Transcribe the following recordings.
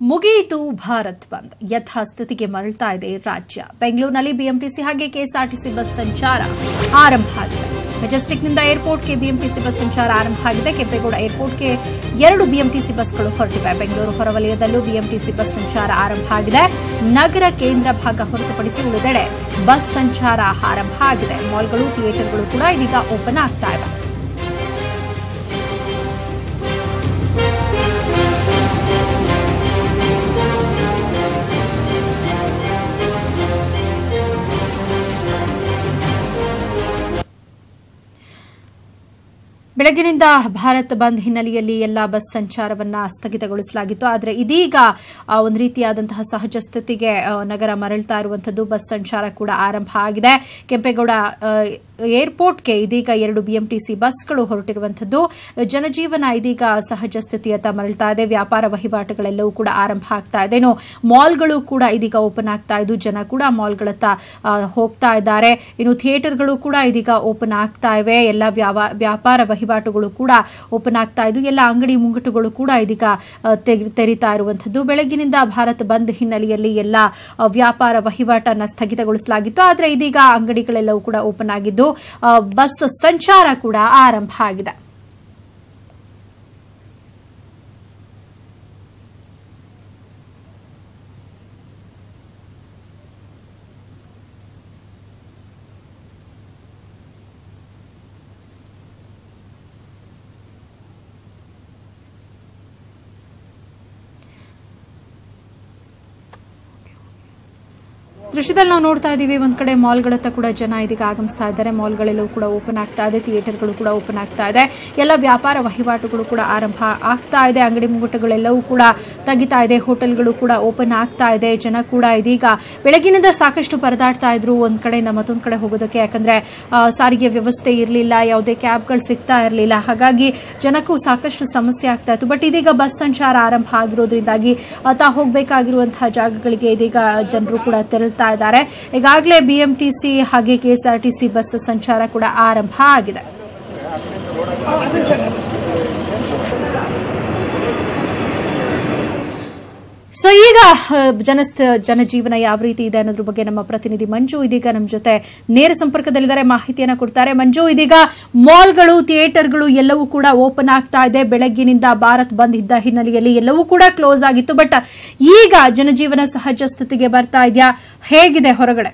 ಮುಗಿಯಿತು ಭಾರತ್ ಬಂದ್ ಯಥಾಸ್ಥಿತಿಗೆ ಮರಳ್ತಾ ಇದೆ ರಾಜ್ಯ. ಬೆಂಗಳೂರಿನಲ್ಲಿ ಬಿಎಂಟಿಸಿ ಹಾಗೆ ಕೆಎಸ್ಆರ್ಟಿಸಿ ಬಸ್ ಸಂಚಾರ ಆರಂಭ ಆಗಿದೆ. ಮೆಜೆಸ್ಟಿಕ್ನಿಂದ ಏರ್ಪೋರ್ಟ್ಗೆ ಬಿಎಂಟಿಸಿ ಬಸ್ ಸಂಚಾರ ಆರಂಭ ಆಗಿದೆ. ಕೆಂಪೇಗೌಡ ಏರ್ಪೋರ್ಟ್ಗೆ 2 ಬಿಎಂಟಿಸಿ ಬಸ್ಗಳು ಹೊರಟಿವೆ. ಬೆಂಗಳೂರು ಹೊರವಲಯದಲ್ಲೂ ಬಿಎಂಟಿಸಿ ಬಸ್ ಸಂಚಾರ ಆರಂಭ ಆಗಿದೆ. ನಗರ ಕೇಂದ್ರ ಭಾಗ ಹೊರತುಪಡಿಸಿ ಉಳಿದೆಡೆ ಬಸ್ ಸಂಚಾರ ಆರಂಭ ಆಗಿದೆ. ಮಾಲ್ಗಳು, ಥಿಯೇಟರ್ಗಳು ಕೂಡ ಇದೀಗ ಓಪನ್ ಆಗ್ತಾ ಇವೆ. ಬೆಳಗಿನಿಂದ ಭಾರತ್ ಬಂದ್ ಹಿನ್ನೆಲೆಯಲ್ಲಿ ಎಲ್ಲ ಬಸ್ ಸಂಚಾರವನ್ನ ಸ್ಥಗಿತಗೊಳಿಸಲಾಗಿತ್ತು. ಆದರೆ ಇದೀಗ ಒಂದು ರೀತಿಯಾದಂತಹ ಸಹಜ ಸ್ಥಿತಿಗೆ ನಗರ ಮರಳ್ತಾ ಇರುವಂತದ್ದು. ಬಸ್ ಸಂಚಾರ ಕೂಡ ಆರಂಭ ಆಗಿದೆ. ಕೆಂಪೇಗೌಡ ಏರ್ಪೋರ್ಟ್ಗೆ ಇದೀಗ 2 ಬಿಎಂಟಿಸಿ ಬಸ್ಗಳು ಹೊರಟಿರುವಂತದ್ದು. ಜನಜೀವನ ಇದೀಗ ಸಹಜ ಸ್ಥಿತಿಯತ್ತ ಮರಳ್ತಾ ಇದೆ. ವ್ಯಾಪಾರ ವಹಿವಾಟುಗಳೆಲ್ಲವೂ ಕೂಡ ಆರಂಭ ಆಗ್ತಾ ಇದೆ. ಇನ್ನು ಮಾಲ್ಗಳು ಕೂಡ ಇದೀಗ ಓಪನ್ ಆಗ್ತಾ ಇದ್ದು ಜನ ಕೂಡ ಮಾಲ್ಗಳತ್ತ ಹೋಗ್ತಾ ಇದ್ದಾರೆ. ಇನ್ನು ಥಿಯೇಟರ್ಗಳು ಕೂಡ ಇದೀಗ ಓಪನ್ ಆಗ್ತಾ ಇವೆ. ಎಲ್ಲ ವ್ಯಾಪಾರ ವಹಿವಾಟುಗಳು ಕೂಡ ಓಪನ್ ಆಗ್ತಾ ಇದ್ದು ಎಲ್ಲ ಅಂಗಡಿ ಮುಂಗಟ್ಟುಗಳು ಕೂಡ ಇದೀಗ ತೆರೀತಾ ಇರುವಂತದ್ದು. ಬೆಳಗಿನಿಂದ ಭಾರತ್ ಬಂದ್ ಹಿನ್ನೆಲೆಯಲ್ಲಿ ಎಲ್ಲ ವ್ಯಾಪಾರ ವಹಿವಾಟನ್ನ ಸ್ಥಗಿತಗೊಳಿಸಲಾಗಿತ್ತು. ಆದರೆ ಇದೀಗ ಅಂಗಡಿಗಳೆಲ್ಲವೂ ಕೂಡ ಓಪನ್ ಆಗಿದ್ದು ಬಸ್ ಸಂಚಾರ ಕೂಡ ಆರಂಭ ಆಗಿದೆ. ದೃಶ್ಯದಲ್ಲಿ ನಾವು ನೋಡ್ತಾ ಇದ್ದೀವಿ, ಒಂದ್ ಕಡೆ ಮಾಲ್ಗಳತ್ತ ಕೂಡ ಜನ ಇದೀಗ ಆಗಮಿಸ್ತಾ ಇದ್ದಾರೆ. ಮಾಲ್ಗಳೆಲ್ಲವೂ ಕೂಡ ಓಪನ್ ಆಗ್ತಾ ಇದೆ. ಥಿಯೇಟರ್ಗಳು ಕೂಡ ಓಪನ್ ಆಗ್ತಾ ಇದೆ. ಎಲ್ಲ ವ್ಯಾಪಾರ ವಹಿವಾಟುಗಳು ಕೂಡ ಆರಂಭ ಆಗ್ತಾ ಇದೆ. ಅಂಗಡಿ ಮುಂಗಟ್ಟುಗಳೆಲ್ಲವೂ ಕೂಡ ತೆಗಿತಾ ಇದೆ. ಹೋಟೆಲ್ಗಳು ಕೂಡ ಓಪನ್ ಆಗ್ತಾ ಇದೆ. ಜನ ಕೂಡ ಇದೀಗ ಬೆಳಗಿನಿಂದ ಸಾಕಷ್ಟು ಪರದಾಡ್ತಾ ಇದ್ರು ಒಂದ್ ಕಡೆಯಿಂದ ಮತ್ತೊಂದ್ ಕಡೆ ಹೋಗೋದಕ್ಕೆ. ಯಾಕಂದ್ರೆ ಸಾರಿಗೆ ವ್ಯವಸ್ಥೆ ಇರಲಿಲ್ಲ, ಯಾವುದೇ ಕ್ಯಾಬ್ಗಳು ಸಿಗ್ತಾ ಇರಲಿಲ್ಲ. ಹಾಗಾಗಿ ಜನಕ್ಕೂ ಸಾಕಷ್ಟು ಸಮಸ್ಯೆ ಆಗ್ತಾ ಇತ್ತು. ಬಟ್ ಇದೀಗ ಬಸ್ ಸಂಚಾರ ಆರಂಭ ಆಗಿರೋದ್ರಿಂದಾಗಿ ಹೋಗಬೇಕಾಗಿರುವಂತಹ ಜಾಗಗಳಿಗೆ ಇದೀಗ ಜನರು ಕೂಡ ತೆರಳ್ತಾ ಇದ್ದಾರೆ. ಈಗಾಗಲೇ ಬಿಎಂಟಿಸಿ ಹಾಗೆ ಕೆಎಸ್ಆರ್ಟಿಸಿ ಬಸ್ ಸಂಚಾರ ಕೂಡ ಆರಂಭ ಆಗಿದೆ. ಸೊ ಈಗ ಜನಜೀವನ ಯಾವ ರೀತಿ ಇದೆ ಅನ್ನೋದ್ರ ಬಗ್ಗೆ ನಮ್ಮ ಪ್ರತಿನಿಧಿ ಮಂಜು ಇದೀಗ ನಮ್ಮ ಜೊತೆ ನೇರ ಸಂಪರ್ಕದಲ್ಲಿದ್ದಾರೆ, ಮಾಹಿತಿಯನ್ನ ಕೊಡ್ತಾರೆ. ಮಂಜು, ಇದೀಗ ಮಾಲ್ಗಳು, ಥಿಯೇಟರ್ಗಳು ಎಲ್ಲವೂ ಕೂಡ ಓಪನ್ ಆಗ್ತಾ ಇದೆ. ಬೆಳಗ್ಗಿನಿಂದ ಭಾರತ್ ಬಂದ್ ಇದ್ದ ಹಿನ್ನೆಲೆಯಲ್ಲಿ ಎಲ್ಲವೂ ಕೂಡ ಕ್ಲೋಸ್ ಆಗಿತ್ತು. ಬಟ್ ಈಗ ಜನಜೀವನ ಸಹಜ ಸ್ಥಿತಿಗೆ ಬರ್ತಾ ಇದೆಯಾ? ಹೇಗಿದೆ ಹೊರಗಡೆ?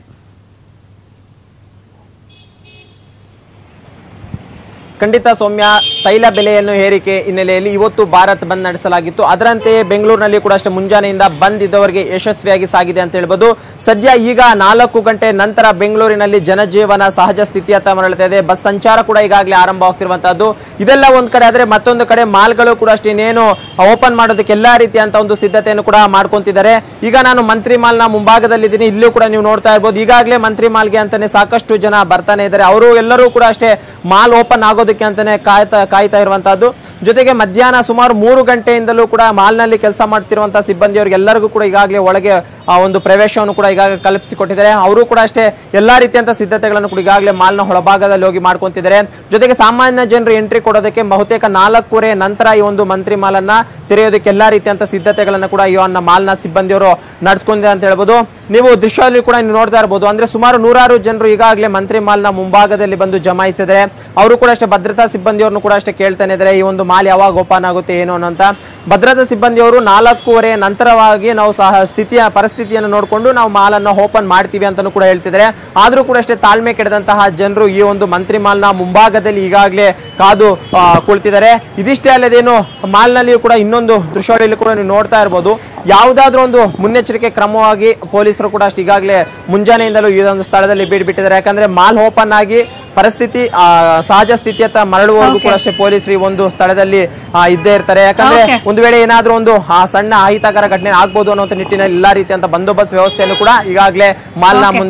ಖಂಡಿತ ಸೌಮ್ಯ, ತೈಲ ಬೆಲೆಯನ್ನು ಏರಿಕೆ ಹಿನ್ನೆಲೆಯಲ್ಲಿ ಇವತ್ತು ಭಾರತ್ ಬಂದ್ ನಡೆಸಲಾಗಿತ್ತು. ಅದರಂತೆಯೇ ಬೆಂಗಳೂರಿನಲ್ಲಿ ಕೂಡ ಅಷ್ಟೇ ಮುಂಜಾನೆಯಿಂದ ಬಂದ್ ಇದ್ದವರಿಗೆ ಯಶಸ್ವಿಯಾಗಿ ಸಾಗಿದೆ ಅಂತ ಹೇಳ್ಬೋದು. ಸದ್ಯ ಈಗ 4 ಗಂಟೆ ನಂತರ ಬೆಂಗಳೂರಿನಲ್ಲಿ ಜನಜೀವನ ಸಹಜ ಸ್ಥಿತಿಯತ್ತ ಮರಳುತ್ತಾ ಇದೆ. ಬಸ್ ಸಂಚಾರ ಕೂಡ ಈಗಾಗಲೇ ಆರಂಭವಾಗ್ತಿರುವಂತಹದ್ದು. ಇದೆಲ್ಲ ಒಂದ್ ಕಡೆ ಆದ್ರೆ ಮತ್ತೊಂದು ಕಡೆ ಮಾಲ್ಗಳು ಕೂಡ ಅಷ್ಟೇ ಇನ್ನೇನು ಓಪನ್ ಮಾಡೋದಕ್ಕೆ ಎಲ್ಲಾ ರೀತಿಯಂತ ಒಂದು ಸಿದ್ಧತೆಯನ್ನು ಕೂಡ ಮಾಡ್ಕೊಂತಿದ್ದಾರೆ. ಈಗ ನಾನು ಮಂತ್ರಿ ಮಾಲ್ನ ಮುಂಭಾಗದಲ್ಲಿದ್ದೀನಿ. ಇಲ್ಲೂ ಕೂಡ ನೀವು ನೋಡ್ತಾ ಇರ್ಬೋದು. ಈಗಾಗಲೇ ಮಂತ್ರಿ ಮಾಲ್ಗೆ ಅಂತಾನೆ ಸಾಕಷ್ಟು ಜನ ಬರ್ತಾನೆ ಇದ್ದಾರೆ. ಅವರು ಎಲ್ಲರೂ ಕೂಡ ಅಷ್ಟೇ ಮಾಲ್ ಓಪನ್ ಆಗೋದಕ್ಕೆ ಅಂತಾನೆ ಕಾಯ್ತಾ ಇರುವಂತಹದ್ದು. ಜೊತೆಗೆ ಮಧ್ಯಾಹ್ನ ಸುಮಾರು 3 ಗಂಟೆಯಿಂದಲೂ ಕೂಡ ಮಾಲ್ನಲ್ಲಿ ಕೆಲಸ ಮಾಡ್ತಿರುವಂತಹ ಸಿಬ್ಬಂದಿಯವರಿಗೆಲ್ಲರಿಗೂ ಕೂಡ ಈಗಾಗಲೇ ಒಳಗೆ ಒಂದು ಪ್ರವೇಶವನ್ನು ಕೂಡ ಈಗಾಗಲೇ ಕಲ್ಪಿಸಿಕೊಟ್ಟಿದ್ದಾರೆ. ಅವರು ಕೂಡ ಅಷ್ಟೇ ಎಲ್ಲಾ ರೀತಿಯಂತ ಸಿದ್ಧತೆಗಳನ್ನು ಕೂಡ ಈಗಾಗಲೇ ಮಾಲ್ನ ಒಳಭಾಗದಲ್ಲಿ ಹೋಗಿ ಮಾಡ್ಕೊಂತಿದ್ದಾರೆ. ಜೊತೆಗೆ ಸಾಮಾನ್ಯ ಜನರು ಎಂಟ್ರಿ ಕೊಡೋದಕ್ಕೆ ಬಹುತೇಕ 4:15 ನಂತರ ಈ ಒಂದು ಮಂತ್ರಿ ಮಾಲ್ ಅನ್ನ ತೆರೆಯೋದಕ್ಕೆ ಎಲ್ಲಾ ರೀತಿಯಂತ ಸಿದ್ಧತೆಗಳನ್ನು ಕೂಡ ಈ ಮಾಲ್ನ ಸಿಬ್ಬಂದಿಯವರು ನಡೆಸ್ಕೊಂಡಿದ್ದಾರೆ ಅಂತ ಹೇಳ್ಬೋದು. ನೀವು ದೃಶ್ಯದಲ್ಲಿ ಕೂಡ ನೀವು ನೋಡ್ತಾ ಇರಬಹುದು. ಅಂದ್ರೆ ಸುಮಾರು 100 ಜನರು ಈಗಾಗಲೇ ಮಂತ್ರಿ ಮಾಲ್ನ ಮುಂಭಾಗದಲ್ಲಿ ಬಂದು ಜಮಾಯಿಸಿದ್ದಾರೆ. ಅವರು ಕೂಡ ಅಷ್ಟೇ ಭದ್ರತಾ ಸಿಬ್ಬಂದಿಯವ್ರನ್ನು ಕೂಡ ಅಷ್ಟೇ ಕೇಳ್ತಾನೆ ಇದ್ದಾರೆ, ಈ ಒಂದು ಮಾಲ್ ಯಾವಾಗ ಓಪನ್ ಆಗುತ್ತೆ ಏನು ಅಂತ. ಭದ್ರತಾ ಸಿಬ್ಬಂದಿಯವರು 4:15 ನಂತರವಾಗಿ ನಾವು ಪರಿಸ್ಥಿತಿಯನ್ನು ನೋಡಿಕೊಂಡು ನಾವು ಮಾಲ್ ಅನ್ನು ಓಪನ್ ಮಾಡ್ತೀವಿ ಅಂತಾನೂ ಕೂಡ ಹೇಳ್ತಿದ್ದಾರೆ. ಆದ್ರೂ ಕೂಡ ಅಷ್ಟೇ ತಾಳ್ಮೆ ಕೆಡದಂತಹ ಜನರು ಈ ಒಂದು ಮಂತ್ರಿ ಮಾಲ್ನ ಮುಂಭಾಗದಲ್ಲಿ ಈಗಾಗಲೇ ಕಾದು ಕುಳಿತಿದ್ದಾರೆ. ಇದಿಷ್ಟೇ ಅಲ್ಲದೇನು ಮಾಲ್ನಲ್ಲಿಯೂ ಕೂಡ ಇನ್ನೊಂದು ದೃಶ್ಯಾವಳಿಯಲ್ಲಿ ಕೂಡ ನೀವು ನೋಡ್ತಾ ಇರಬಹುದು. ಯಾವುದಾದ್ರೂ ಒಂದು ಮುನ್ನೆಚ್ಚರಿಕೆ ಕ್ರಮವಾಗಿ ಪೊಲೀಸರು ಕೂಡ ಅಷ್ಟು ಈಗಾಗಲೇ ಮುಂಜಾನೆಯಿಂದಲೂ ಈ ಒಂದು ಸ್ಥಳದಲ್ಲಿ ಬೀಡ್ಬಿಟ್ಟಿದ್ದಾರೆ. ಯಾಕಂದ್ರೆ ಮಾಲ್ ಓಪನ್ ಆಗಿ ಪರಿಸ್ಥಿತಿ ಸಹಜ ಸ್ಥಿತಿಯತ್ತ ಮರಳುವವರೆಗೂ ಕೂಡ ಅಷ್ಟೇ ಪೊಲೀಸರು ಈ ಒಂದು ಸ್ಥಳದಲ್ಲಿ ಇದ್ದೇ ಇರ್ತಾರೆ. ಯಾಕಂದ್ರೆ ಒಂದು ವೇಳೆ ಏನಾದ್ರೂ ಒಂದು ಸಣ್ಣ ಅಹಿತಕರ ಘಟನೆ ಆಗ್ಬೋದು ಅನ್ನೋ ನಿಟ್ಟಿನಲ್ಲಿ ಎಲ್ಲಾ ರೀತಿಯಂತ ಬಂದೋಬಸ್ತ್ ವ್ಯವಸ್ಥೆಯನ್ನು ಕೂಡ ಈಗಾಗಲೇ ಮಾಲ್ನ ಮುಂದೆ